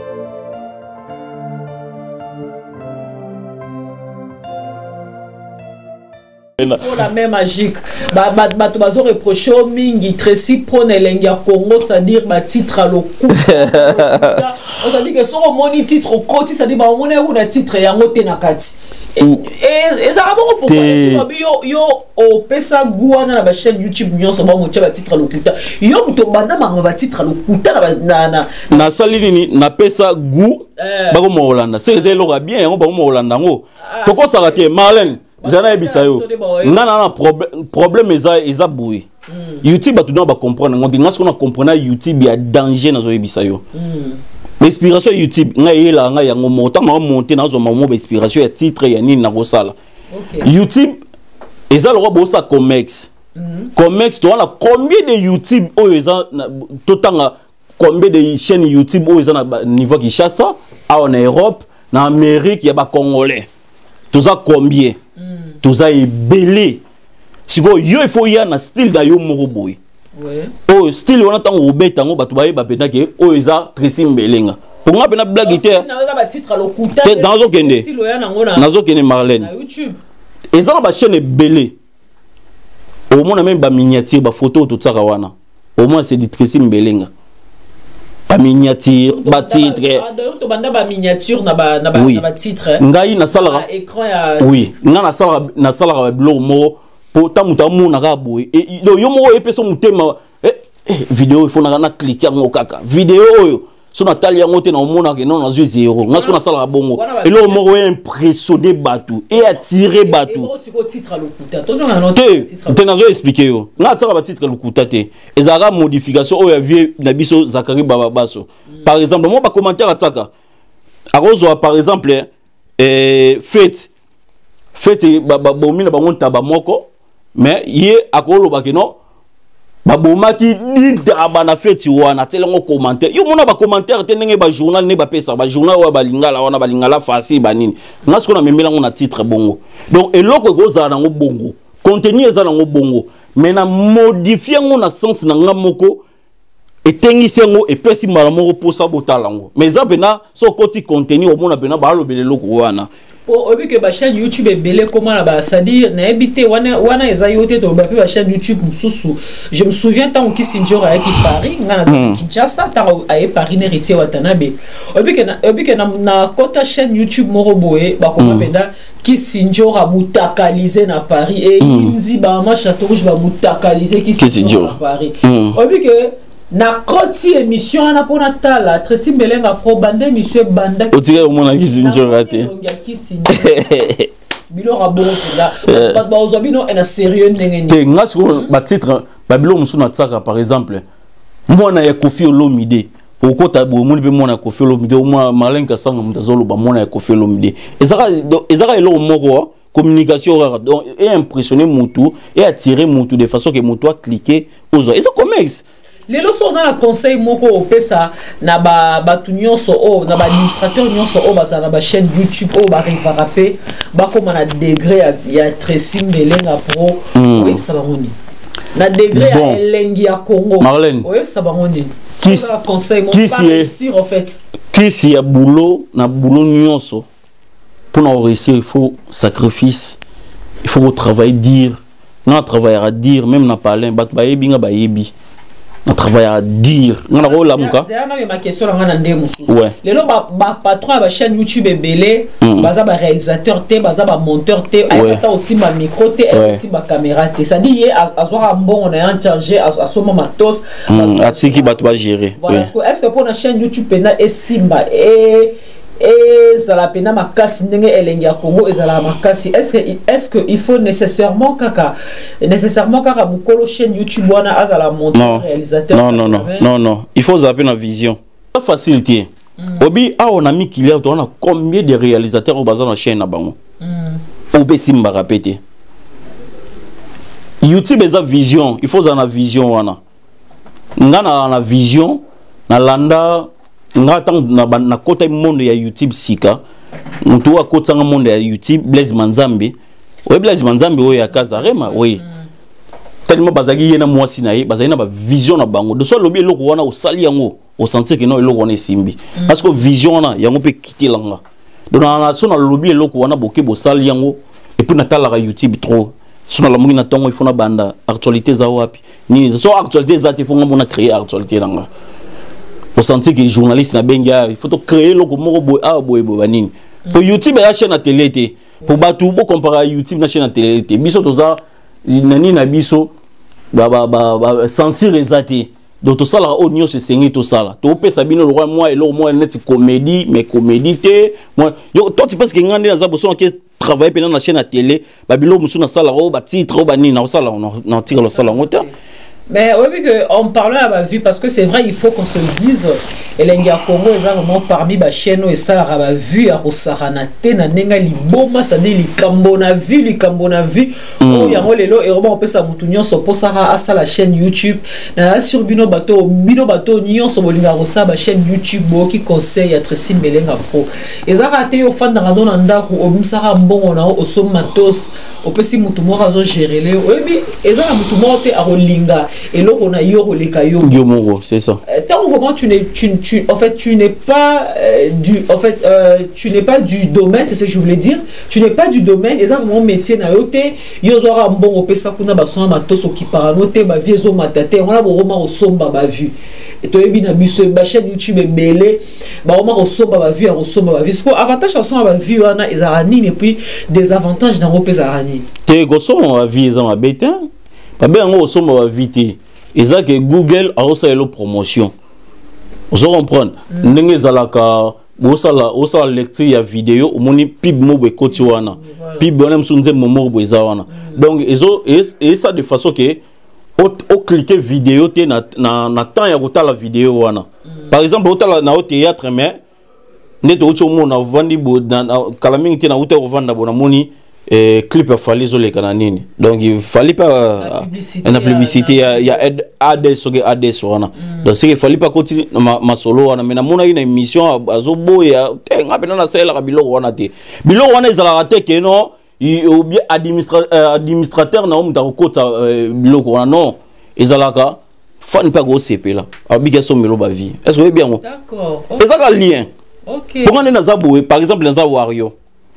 Pour la même magique, bah bah bah tu vas reprocher au mingi Tracy prône l'engia Congo, c'est-à-dire bah titre à l'eau. On t'a dit que son moni titre au côté, c'est-à-dire bah on est où na titre et en haute nakati. Et et ça va pourquoi yo yo au pesa guana na ba chaîne YouTube nyon so ba mo tia titre à l'eau. Yo muto bana ma ba titre à l'eau na na na salini na pesa gu ba ko mo Hollanda. C'est zelo bien on ba mo Hollanda ngo. Toko sarate Marlène. zana ebisa yo nga na problème eza eza boye YouTube ba tudon ba comprendre ngondi nga sona comprendre YouTube ya danger na zo ebisa yo l'inspiration YouTube nga yela nga yango monta nga monter na zo mamo ba inspiration ya titre ya nini na ko sala YouTube eza le roi ça comex comex to wana combien de YouTube o eza totanga combien de chaînes YouTube o eza na niveau Kinshasa en Europe na Amérique ya ba congolais tout ça combien tout ça est belé si go yo il faut y a na style da yo moko boy ouais oh style on attend au beta ngo batu baye ba pena ke o eza Tracy Mbelenga pour nga pena blague ite dans zo kende na zo kende Marlène na YouTube eza na ba chaîne belé au moins même ba miniature ba photo tout ça wana au moins c'est du Tracy Mbelenga ba miniature ba titre to banda ba miniature na ba na ba na titre ngai na sala écran ya oui nga na sala na sala ba blog mo po tamuta mu na ka boy et yo mo epeso mutema eh vidéo il faut na cliquer ngo kaka vidéo oyo so na tali yango te na omona ke non na zéro nga so na sala bongo et lo mo impressionner batu et attirer batu te na zo expliquer yo nga tsaka ba titre lukuta te ezaka modification oyo vie na biso Zakari Baba Baso par exemple moi ba commentaire atsaka arozo par exemple eh fête fête ba ba bomina ba ngonta ba moko mais ye akolo ba ke non babomaki didaba na feti wana telengo commentaire yo mona ba commentaire te ndenge ba journal ne ba pesa ba journal wa ba lingala wana ba lingala facile ba nini ngasko na memela ngo na titre bongo donc eloko ko za na ngo bongo contenu eza na ngo bongo mais na modifier ngo na sens na nga moko etengisi ngo epesi mala moko posa botala ngo mais za pena so koti contenu o mona pena ba lobele loko wana au vu que ma chaîne YouTube est belle comment là-bas, c'est-à-dire n'a habité wana wana ezayote to ba ma chaîne YouTube mususu. Je me souviens tant qui Sinjor avec Paris, ngana Kinshasa ta à Paris n'héritier Watanabe. Au vu que au vu que na na kota chaîne YouTube moroboé ba comment benda qui Sinjor a mutakalisé na Paris et inzi ba ma château rouge ba mutakalisé qui Sinjor na Paris. Au vu que na koti émission ana pona tala Tracy Mbelenga pro bande monsieur banda otire o mona kisinjo raté bilo rabo là ba ba ozobino ena sérieux ndenge te ngasko ba titre ba bilo musuna tsaka par exemple mona ya Koffi Olomide okota bo moni be mona Koffi Olomide o mwa malenka sanga mutazolo ba mona ya Koffi Olomide ezaka ezaka elo moko communication rare donc et impressionner mutu et attirer mutu de façon que mutu a cliquer aux et ça commerce les leçons dans le conseil moko opesa na ba batu nyonso o na ba administrateur nyonso o basa na ba chaîne YouTube o ba rivarapé ba comme na degré ya Tracy Mbelenga pro oui ça va ngoni na degré ya elengi ya Congo oui ça va ngoni qui conseil mon pas en fait qui si ya boulot na boulot nyonso pour na réussir il faut sacrifice il faut travailler dire na travailler à dire même na parler ba ba yebi nga ba yebi on travaille à dire on a rôle muka c'est ma question là ngana ndé mususu les lo ba patron ba chaîne YouTube belé baza ba réalisateur té baza ba monteur té ayata aussi ma micro té aussi ma caméra té ça dit hier azwa bon on a changé à soma matos atiki ba to gérer est-ce que pour la chaîne YouTube pena et simba et et ça la pena makasi ndenge elengi ya Congo ezala makasi est-ce que est-ce que il faut nécessairement kaka nécessairement kaka mukolo chaîne YouTube wana azala monteur réalisateur non non non non non il faut zapper la vision la facilité obi a on a mis qu'il y a on a combien de réalisateurs au bazar na chaîne na bango obi simba répéter YouTube eza vision il faut za vision wana ngana na vision na landa nga tang na na kota monde ya YouTube sika mutu wa kota nga monde ya YouTube Blaise Manzambe we Blaise Manzambe o ya Kazarema we tellement bazagi yena mwasi na ye bazali na ba vision na bango de so lobi eloko wana o sali yango o sentir que non eloko wana simbi parce que vision na yango pe quitter langa donc na so na lobi eloko wana boke bo sali yango et puis na tala ka YouTube trop so na la mungi na tongo il faut na banda actualité za wapi ni so actualité za te faut nga créer actualité langa au sentir que les journalistes na benga il faut créer le moko boy a boy bobanini pour YouTube ya chaîne à télé té pour batu bo comparer YouTube na chaîne à télé té biso toza nani na biso ba ba ba censure ezate donc to sala onyo se sengi to sala to pesa bino le moi et le moi net comédie mais comédie té moi yo toi tu penses que ngande na za boso ke travailler pendant la chaîne à télé babilo musu na sala ro ba titre ba ni na sala na tire le sala ngota. Mais oui, que on parlait à ma vie parce que c'est vrai, il faut qu'on se dise. Et les gars Congo, ils ont vraiment parmi ma chaîne et ça la ma vue à Rosaranate, na nenga liboma, ça dit li kambona vu, li kambona vu. Oh, yango lelo et vraiment on peut ça moutounion so posara à ça la chaîne YouTube. Na sur bino bateau, bino bateau nion so bolinga rosa ma chaîne YouTube bo qui conseille à Tracy Mbelenga Pro. Et ça raté au fan na ndona ndako o misara mbongo na o so matos, o pesi moutumo razo gérer le. Oui, mais et ça la moutumo pe a rolinga. Et là on a yo le kayo c'est ça. Tant vraiment tu n'es tu, tu en fait tu n'es pas euh, du en fait euh, tu n'es pas du domaine, c'est ce que je voulais dire, tu n'es pas du domaine et ça vraiment métier na yote yo zora mbongo pesa kuna baso matoso ki paranote ba viezo matate on a boroma osomba ba vu et to ebi na biso ba chaîne YouTube belé ba oma osomba ba vu osomba ba vu ce avantage osomba ba vu wana ezarani et puis des avantages dans opezarani te gosoma ba vu ezama beta ba be ngo osomba ba vite eza que Google a aussi la promotion. Vous comprenez? Ndenge zalaka osala osala lecture ya vidéo omoni pib mo be koti wana. Pib wana msunze momo bo eza wana. Donc ezo et ça de façon que au cliquer vidéo te na na, na temps ya kotala vidéo wana. Par exemple otala na au théâtre mais neto ocho mo na vandi bo na kala mingi te na uta vanda bo na moni et clip a fallu sur les cananines donc il fallait pas la publicité il y a ad sur ad sur donc c'est il fallait pas continuer ma, ma solo wana mais na mona une émission azobo ya tenga pena na sala ka biloko wana te biloko wana ezala raté que non ou bien administrateur administrateur na on ta kota biloko wana non ezalaka fan pas gros C P là obligation melo ba vie est-ce que bien d'accord ezaka lien OK pour on est na zaboué par exemple dans Wario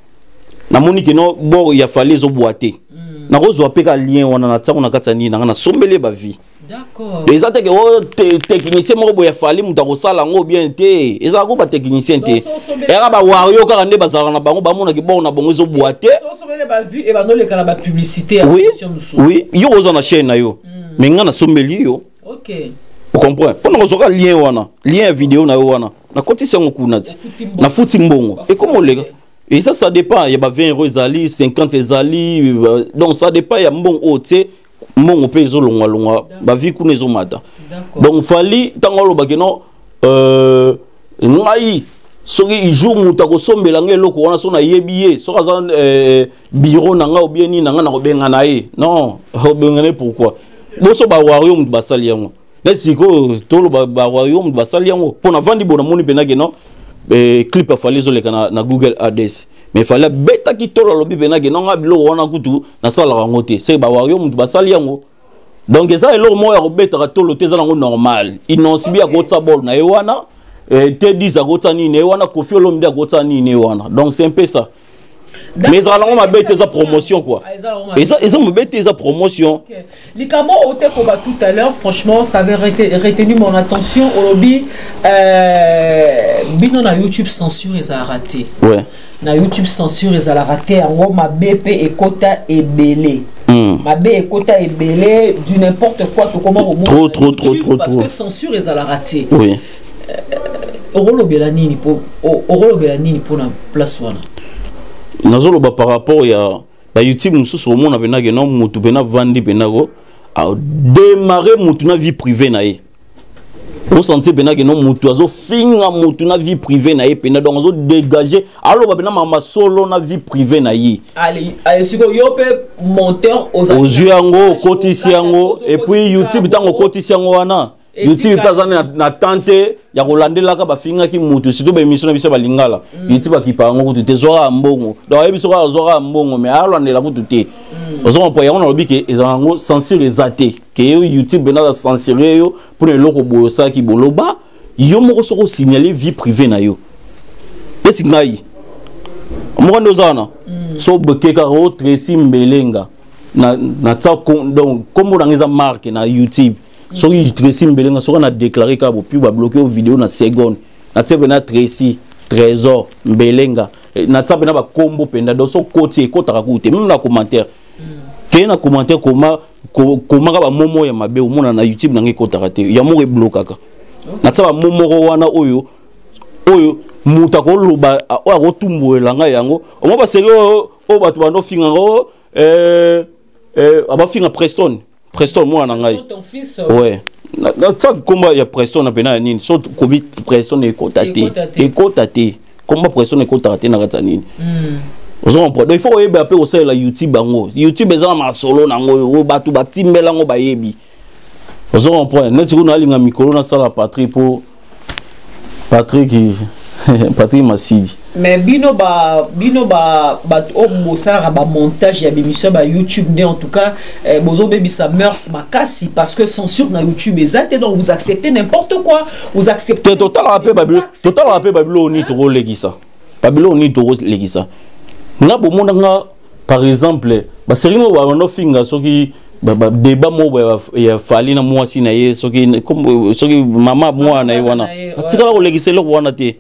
na moni que non bon il a fallu zo boiter na rozo apeka lien wana na tsako na katani na na sombele ba vie d'accord les attaques oh technicien mo bo ya fallu muta ko sala ngo bien te eza ko ba technicien te era ba Wario ka nde bazala na bango ba mona ki bon na bongo zo boiter so sombele ba vie et ba no le kana ba publicité oui oui yo oza na chaîne na yo mais nga na sombeli yo OK vous comprenez pour nous zoka lien wana lien vidéo na yo wana na kotisa ngo kuna na futi mbongo et comment les gars. Et ça, ça dépend. Il y a vingt euros, cinquante zali. Donc, ça dépend. Il y a bon hôte. Mon pays, ils ont longa longa. Ba vie qu'on est au matin. Donc, fallait tant qu'on le bagno. Euh, ngai. Soki il joue muta ko sombela ngai loko wana so na yebiye. So ka zan bureau na nga ou bien ni na nga na ko benga na ye. Non, ko benga ne pourquoi? Bo so ba wario mutu basali yango. Na siko to lo ba wario mutu basali yango. Pona vandi bona moni penage non. Et clip a fallu sur les canaux na Google Ads mais il fallait bêta qui tolo lobby benage non abilo wana kutu na sala rangote c'est ba wario mutu basali yango donc ça elo mo ya bêta tolo teza nango normal inonsi bia gotsa bol na ewana et te disa gotsa ni ne wana kofi olombi gotsa ni ne wana donc c'est un peu ça mais ça on m'a bêté sa promotion quoi et ça ils ont me bêté sa promotion Likamo ote koba tout à l'heure franchement ça avait retenu mon attention au lobby euh bino na YouTube censure et ça a raté ouais na YouTube censure et ça a raté en ma B P et quota et belé ma B et quota et belé du n'importe quoi tout comment au monde trop trop trop trop parce que censure et ça a raté oui Orolo Belanini pour Orolo Belanini pour la place wana nazolo ba par rapport ya ba YouTube mususu au monde na que non mutu bena vandi benago a démarrer mutu na vie privée na ye on sentir bena que non mutu azo finga mutu na vie privée na ye pena donc azo dégager alors ba bena mama solo na vie privée na ye allez allez siko yo pe monteur aux aux yeux yango kotisi yango et puis YouTube tango kotisi yango wana YouTube pas na na tante ya kolandela ka bafinga ki mutu surtout ba émission na biso balingala YouTube akipa ngo kutu te zora mbongo donc ebiso ka zora mbongo mais alandela kutu te ozo po ya on lobi ke ezango censure ezate ke YouTube na censurer yo pour le loko boyo sa ki boloba yo moko soko signaler vie privée na yo eti ngai mo ndo zana so bekeka ro Tracy Mbelenga na na ta donc comme on a marque na YouTube so il Tracy Mbelenga so on a déclaré ka bo puis ba bloquer vidéo na seconde na tebe na Tracy Trésor Mbelenga na tebe na ba combo penda do so côté kota ka kuté même na commentaire ke na commentaire comment comment ka ba momo ya mabe o mona na YouTube na ngi kota ka te ya mo re bloquer ka na tebe momo wana oyo oyo muta ko loba o ko tumbuela nga yango o mo ba sérieux o ba to no finga ngo euh euh aba finga Preston Preston moi na ngai ouais na ça combat ya Preston na pena nini so covid Preston e kotate e kotate combat Preston e kotate na katsanini ozo mpo do il faut yebe ape o sala YouTube bango YouTube ezana masolo nango o batu batimbela ngo bayebi ozo mpo neti kuna alinga mikolo na sala Patrick po Patrick Patrick Masidi. Mais bino ba bino ba ba o bosara ba montage ya bémission ba YouTube né en tout cas eh, bozo baby sa mœurs makasi parce que censure na YouTube exact donc vous acceptez n'importe quoi vous acceptez total rappel babilo total rappel babilo ni to legisa babilo ni to legisa nga bomona nga par exemple ba série mo ba no finga soki ba ba débat mo ba ya fali na moi si na ye soki comme soki mama moi na ye wana atikala ko legisa lo wana te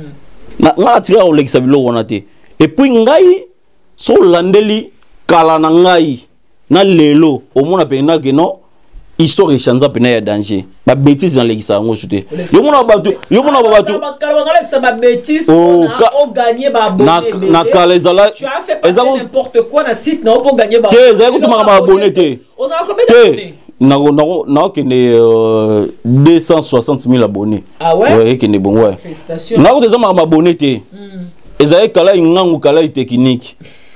na nga atika o lekisa bilo wana te et puis ngai so landeli kala na ngai na lelo o mona pe na geno histoire chanza pe na ya danger ba bêtise na lekisa ngo sute yo mona ba yo mona ba tu kala nga lekisa ba bêtise o gagner ba abonné na kala ezala tu as fait passer n'importe quoi na site na pour gagner ba te ezala ko tuma ba abonné te on a combien d'abonnés na na na que ne deux cent soixante mille abonnés. Ah ouais? Ouais, que ne bon ouais. Félicitations. Na ko déjà ma abonné te. Ezai kala ingangu kala technique.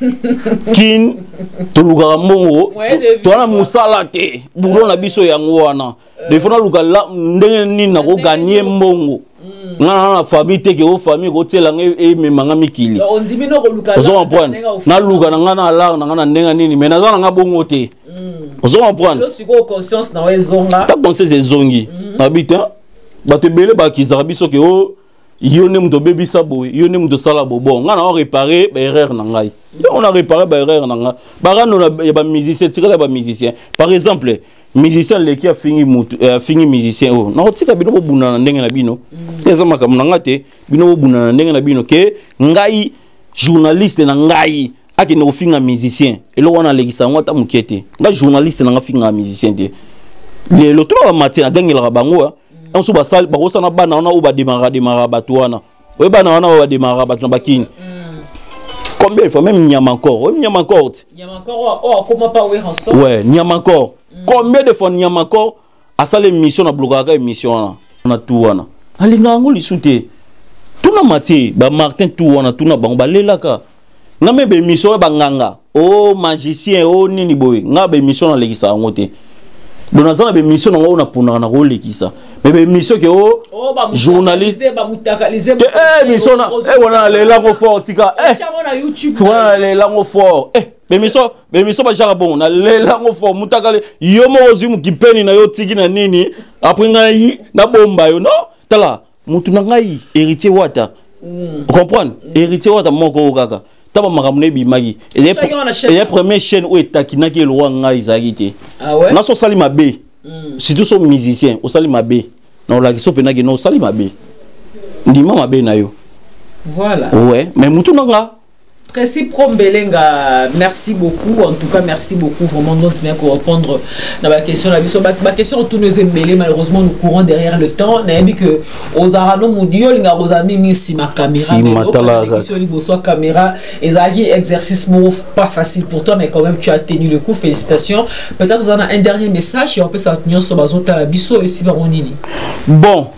Kin tuluka mongo to na musala te. Buro na biso yango wana. De fona luka la ndenge ni na ko gagner mongo. Ngana na famille te ke o famille ko tela nge e memanga mikili. On dit bino ko luka na luka na ngana la na ngana ndenga nini mais na za nga bongo te. Ozo comprendre. Lo siko conscience na wezonga. Ta conscience ezongi. Habita ba te belé ba kizara biso ke o yone muto bebi sabo yone muto sala bobo. Nga na réparer ba erreur na ngai. On a réparé ba erreur na nga. Ba rano na ba musicien tirela ba musicien. Par exemple, musicien le qui a fini muto fini musicien o. Na otika bino bo bunana ndenge na bino. Ezama kam na ngate bino bo bunana ndenge na bino ke ngai journaliste na ngai aki no finga musicien elo wana legisa ngota mukete nga journaliste na nga finga musicien te le lo tro matin na gangela bango on so basal ba kosa na bana ona o ba démarrer démarrer batuana o bana ona o ba démarrer batuna bakini combien il faut même nyama encore nyama encore nyama encore oh comment pas oui ensemble ouais nyama encore combien de fois nyama encore a sale émission na blogaka émission na tuana alinga ngo lisute tuna matin ba Martin tuana tuna bango balelaka nga me be mission ba nganga o magicien o nini boy nga be mission na lekisa ngote donazana be mission ngo na puna na ko lekisa me be mission ke o journaliste ba mutakalize eh mission na eh wana le lango fort tika eh na YouTube wana le lango fort eh be mission be mission ba jara bon na le lango fort mutakale yo mo ozimu kipeni na yo tiki na nini après ngai na bomba yo no tala mutu na ngai héritier wata comprendre héritier wata moko kaka taba makamune bi magi et la première chaîne où etakina ki lo nga izaki ah ouais na so sali mabe surtout so musicien o sali mabe na la ki so pena ki no sali mabe ndima mabe na yo voilà ouais mais mutu nanga Tracy Prombelenga, merci beaucoup. En tout cas, merci beaucoup. Vraiment, nous pour répondre à ma question. Ma question, tous nos embellés, malheureusement, nous courons derrière le temps. On a dit que aux Arano Moudio, les gars, aux amis, mis si ma caméra. Si ma caméra. Et ça exercice pas facile pour toi, mais quand même, tu as tenu le coup. Félicitations. Peut-être vous en avez un dernier message et on peut s'attenir sur Bazon Talabiso et Sibaronini. Bon.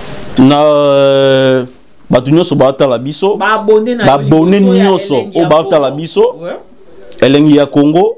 Na. Batu nyonso baata la biso ba abonné na ba abonné nyonso o baata la biso elengi ya Congo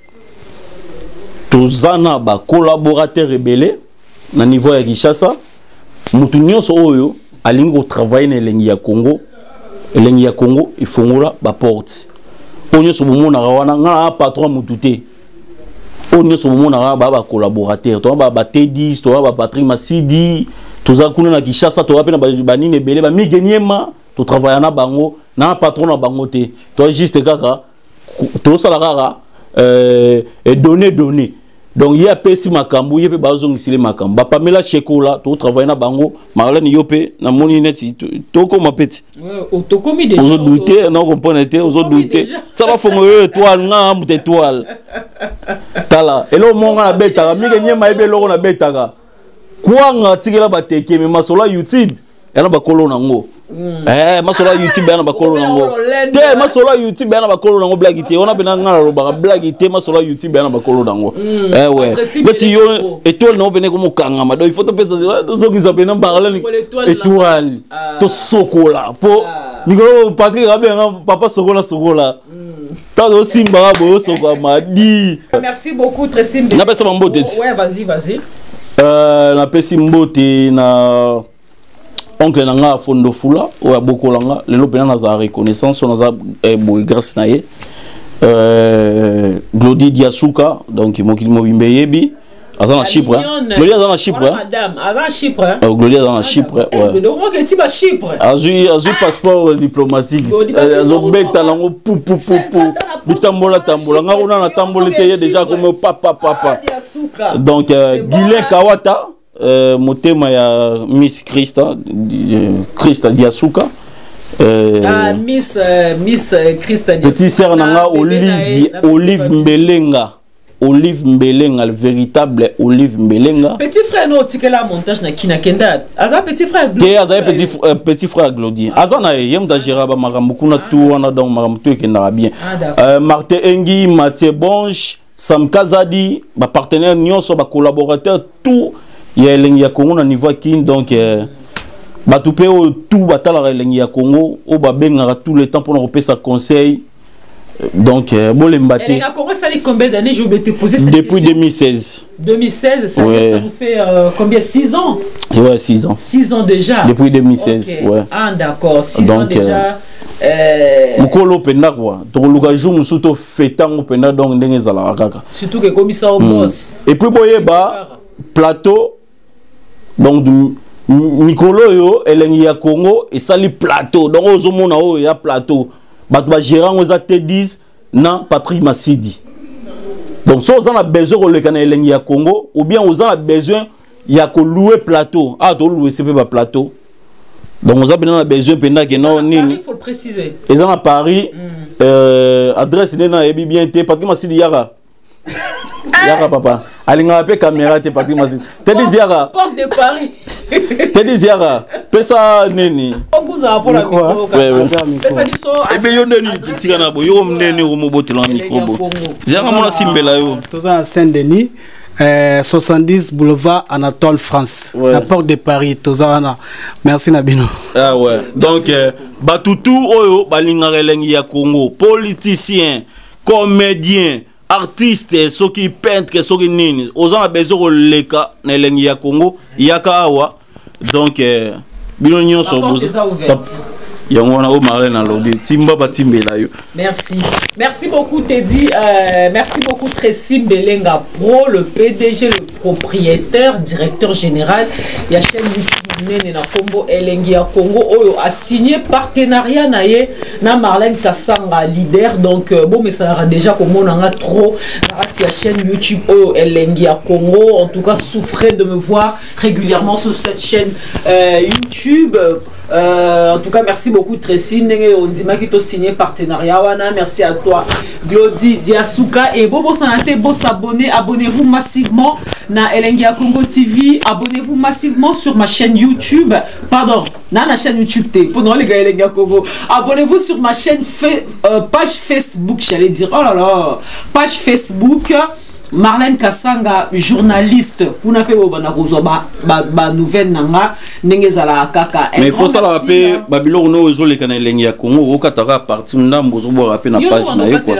tozana ba collaborateur rebelle na niveau ya Kinshasa mutu nyonso oyo alingi ko travailler na elengi ya Congo elengi ya Congo ifongola ba porte o nyonso bomona wana nga patron mutu te o nyonso bomona ba ba collaborateur to ba ba T dix to ba Patrick Masidi toza kuna na Kinshasa to apena ba nini belé ba migeniema to travailler na bango na patron na bango te to juste kaka to sala kaka euh et donner donner donc il y a pesi makambu yepe bazongi sile makambu ba Pamela Chekola to travailler na bango Marlène Yope na moni neti to ko mapeti ouais to komi déjà on douter non comprendre te on douter ça va fongo étoile nga mute étoile tala elo monga na beta migeniema ebe loko na beta ka kwanga tikela bateke me masola YouTube yana bakolo nango Eh, masolo YouTube bana bakolo nango. Te masolo YouTube bana bakolo nango blague te. On a bena ngala loba blague te masolo YouTube bana bakolo nango. Eh ouais. Beti yo étoile no bene comme kangama. Donc il faut te penser zo ki zapena parler étoile. To sokola. Po Nicolas Patrick abenga papa sokola sokola. Tado simba bo sokola madi. Merci beaucoup Tracy Mbelé. Na pesa mbote. Ouais, vas-y, vas-y. Euh na pesa mbote na oncle nanga fondo fula oya bokolanga lelo pena na za reconnaissance on a boy grâce na ye euh Glody Diasuka donc mokili mobimbe yebi azana Chypre Glody azana Chypre madame azana Chypre Glody azana Chypre ouais donc on que tu vas Chypre azui azui passeport diplomatique azo beta nango pou pou pou pou bitambola tambola nga ona na tambola te ye déjà comme papa papa donc Guilin Kawata Euh, motema ya Miss Christa Christa Diasuka euh, ah Miss euh, Miss Christa Diasuka petit sœur nanga Olive Olive Mbelenga Olive Mbelenga le véritable Olive Mbelenga petit frère no tikela montage na kina kenda aza petit frère Glody aza petit euh, petit frère Glody aza na yem da géraba ba makambo kuna tu wana donc makambo tu kenda bien euh, Martin Engi Mathieu Bonge Sam Kazadi ba partenaire nyonso ba collaborateur tout il y a l'Église ya Congo na niveau kin donc batupé tout batala la l'Église ya Congo au babenga tout le temps pour nous repérer sa conseil donc bon les mbaté. Elle a commencé ça combien d'années je vais te poser cette depuis deux mille seize. deux mille seize ça, ouais. Ça nous fait euh, combien six ans? Ouais, six ans. six ans déjà. Depuis deux mille seize, okay. Ouais. Ah d'accord, six donc, ans déjà. Euh mukolo penda quoi. To luka jour musuto fetango penda donc ndenge zala kaka. Surtout que comme ça au boss. Et puis boyeba plateau donc Nicolo yo elengi ya Congo et sali plateau donc ozomona o ya plateau bato ba gérant oza te dix na Patrick Masidi donc so oza na besoin ko lekana elengi ya Congo ou bien oza na besoin ya ko louer plateau ah to louer c'est pas plateau donc oza bena na besoin penda que non nini il faut le préciser et ça na Paris mm. euh adresse nena ebi bien te Patrick Masidi yara yara papa alinga pe caméra te Patrick Masidi te dis yara porte de Paris te dis yara pesa neni on vous a pour la micro pesa diso e be yo neni pitika na bo yo neni o mo botela micro bo yara mona simbela yo toza Saint-Denis euh, soixante-dix boulevard Anatole France ouais. La porte de Paris tozana merci Nabino ah ouais donc euh, batutu oyo balinga relengi ya Congo politicien comédien artiste ceux qui peintre ceux qui nini aux a besoin de leka na elengi ya Congo yaka awa donc euh, bino nyonso boza yango na o marler na lobby timba batimbela yo merci merci beaucoup Teddy euh, merci beaucoup Tracy Mbelenga Pro le P D G le propriétaire directeur général ya chaîne YouTube nene na Congo elengi ya Congo oyo a signé partenariat na ye na Marlène Kasanga leader donc euh, bon mais ça aura déjà comme on a trop la chaîne YouTube oyo elengi ya Congo en tout cas souffrez de me voir régulièrement sur cette chaîne euh, YouTube. Euh, en tout cas, merci beaucoup Tracy. On dit que tu as signé partenariat. Merci à toi, Glody Diasuka. Et Bobo Sanate, Bobo s'abonner. Abonnez-vous massivement na Elengi Congo T V. Abonnez-vous massivement sur ma chaîne YouTube. Pardon, na la chaîne YouTube T. Pendant les gars Elengi Congo. Abonnez-vous sur ma chaîne euh, page Facebook. J'allais dire, oh là là, page Facebook. Marlène Kasanga, journaliste, pour pe bana ba ba nouvelle nanga nengezala kaka. Mais il faut ça rappeler Babylone no ezole kana elengi ya Congo o kataka parti ndambo zo bo rappeler na page na yeko.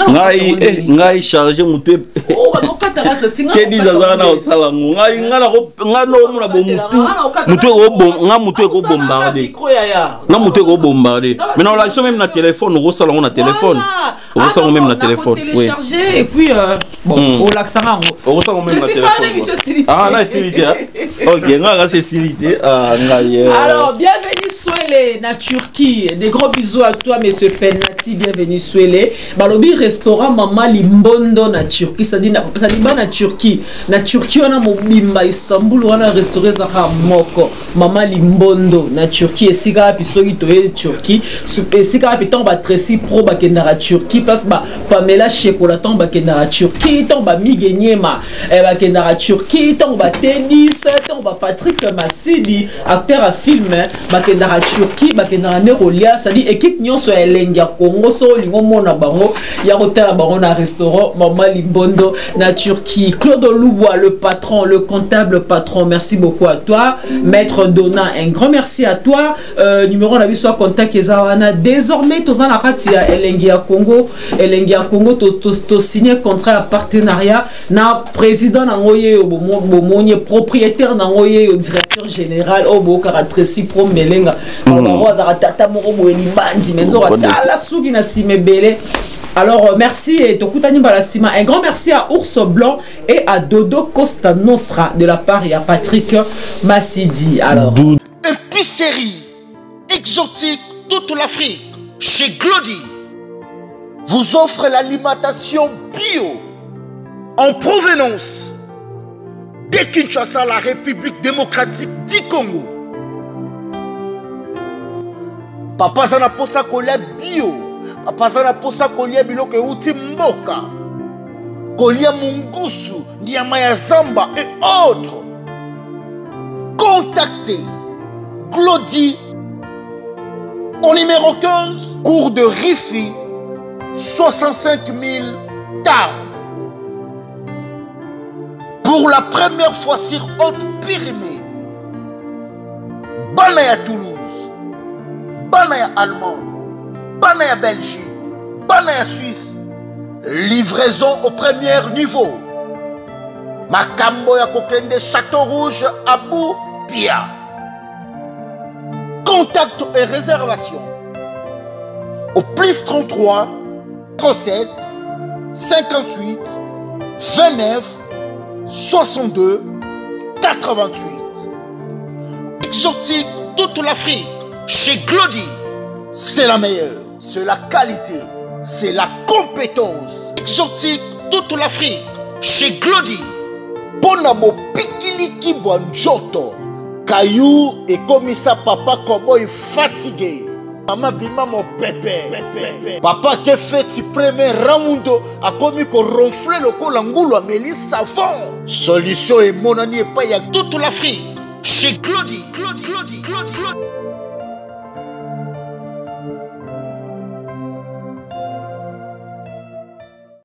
Ngai ngai charger mutu. Oh no kataka que singa. Ke dizazana na osala ngai ngala ko ngano muna bo mutu. Mutu ko bom nga mutu ko bombarder. Na mutu ko bombarder. Mais non l'action même na téléphone o sala na téléphone. O sala même na téléphone. Oui. Et puis bon au lac Sarango. On ressent même la téléphone. Ah là c'est silité. OK, nga c'est silité. Ah alors bienvenue Swele na Turquie. Des gros bisous à toi monsieur Penati, bienvenue Swele. Balobi restaurant Mama Limbondo na Turquie, ça dit na ça dit na Turquie. Na Turquie on a mobimba Istanbul on a restauré za moko. Mama Limbondo na Turquie et sika pisoki to e Turquie. Et sika piton ba Tracy Pro ba kenda Turquie place ba Pamela Chekolaton ba kenda Turquie. Ton ba Migenyema ba kendara Turquie tant ba tennis tant ba Patrick Masidi acteur à film ba kendara Turquie ba kendara Nerolia ça dit équipe nyonso ya elengia Congo so lingo mona bango ya hôtel bango na restaurant Mama Limbondo na Turquie. Claude Loubois le patron, le comptable patron, merci beaucoup à toi. Maître Donna, un grand merci à toi. Euh, numéro na biso contact ezawana désormais toza na katia elengia Congo elengia Congo to to, to signer contrat de partenariat na président na ngoye bomonye propriétaire na ngoye au directeur général au bo karatresi pro melenga on va tata moko boeli bandi menzo la suki na simebele. Alors merci et Tokutani Balasima. Un grand merci à Ours Blanc et à Dodo Costa Nostra de la part et à Patrick Massidi. Alors épicerie exotique toute l'Afrique chez Glody vous offre l'alimentation bio en provenance de Kinshasa, la République démocratique du Congo. Papa Zana posa kolia bio, papa Zana posa kolia biloke uti mboka, kolia mungusu, nyama ya zamba et autres. Contactez Glody au numéro quinze, cours de Rifi, soixante-cinq mille Tarbes. Pour la première fois sur Haute-Pyrénées, Banaya Toulouse, Banaya Allemagne, Banaya Belgique, Banaya Suisse, livraison au premier niveau. Makambo ya Kokende Château Rouge, Abou Pia. Contact et réservation au plus trente-trois, trente-sept, cinquante-huit, vingt-neuf, soixante-deux, quatre-vingt-huit. Exotique toute l'Afrique chez Glody, c'est la meilleure, c'est la qualité, c'est la compétence. Exotique toute l'Afrique chez Glody. Ponabo Pikiliki Bonjoto. Caillou et commissaire papa cowboy fatigué. Maman bima mon pépé. Papa qui fait si premier round a commis qu'on ronfle le col angoulou à Mélis savon. Solution et mon ami et pas y a toute l'Afrique. Chez Glody, Glody, Glody, Glody, Glody.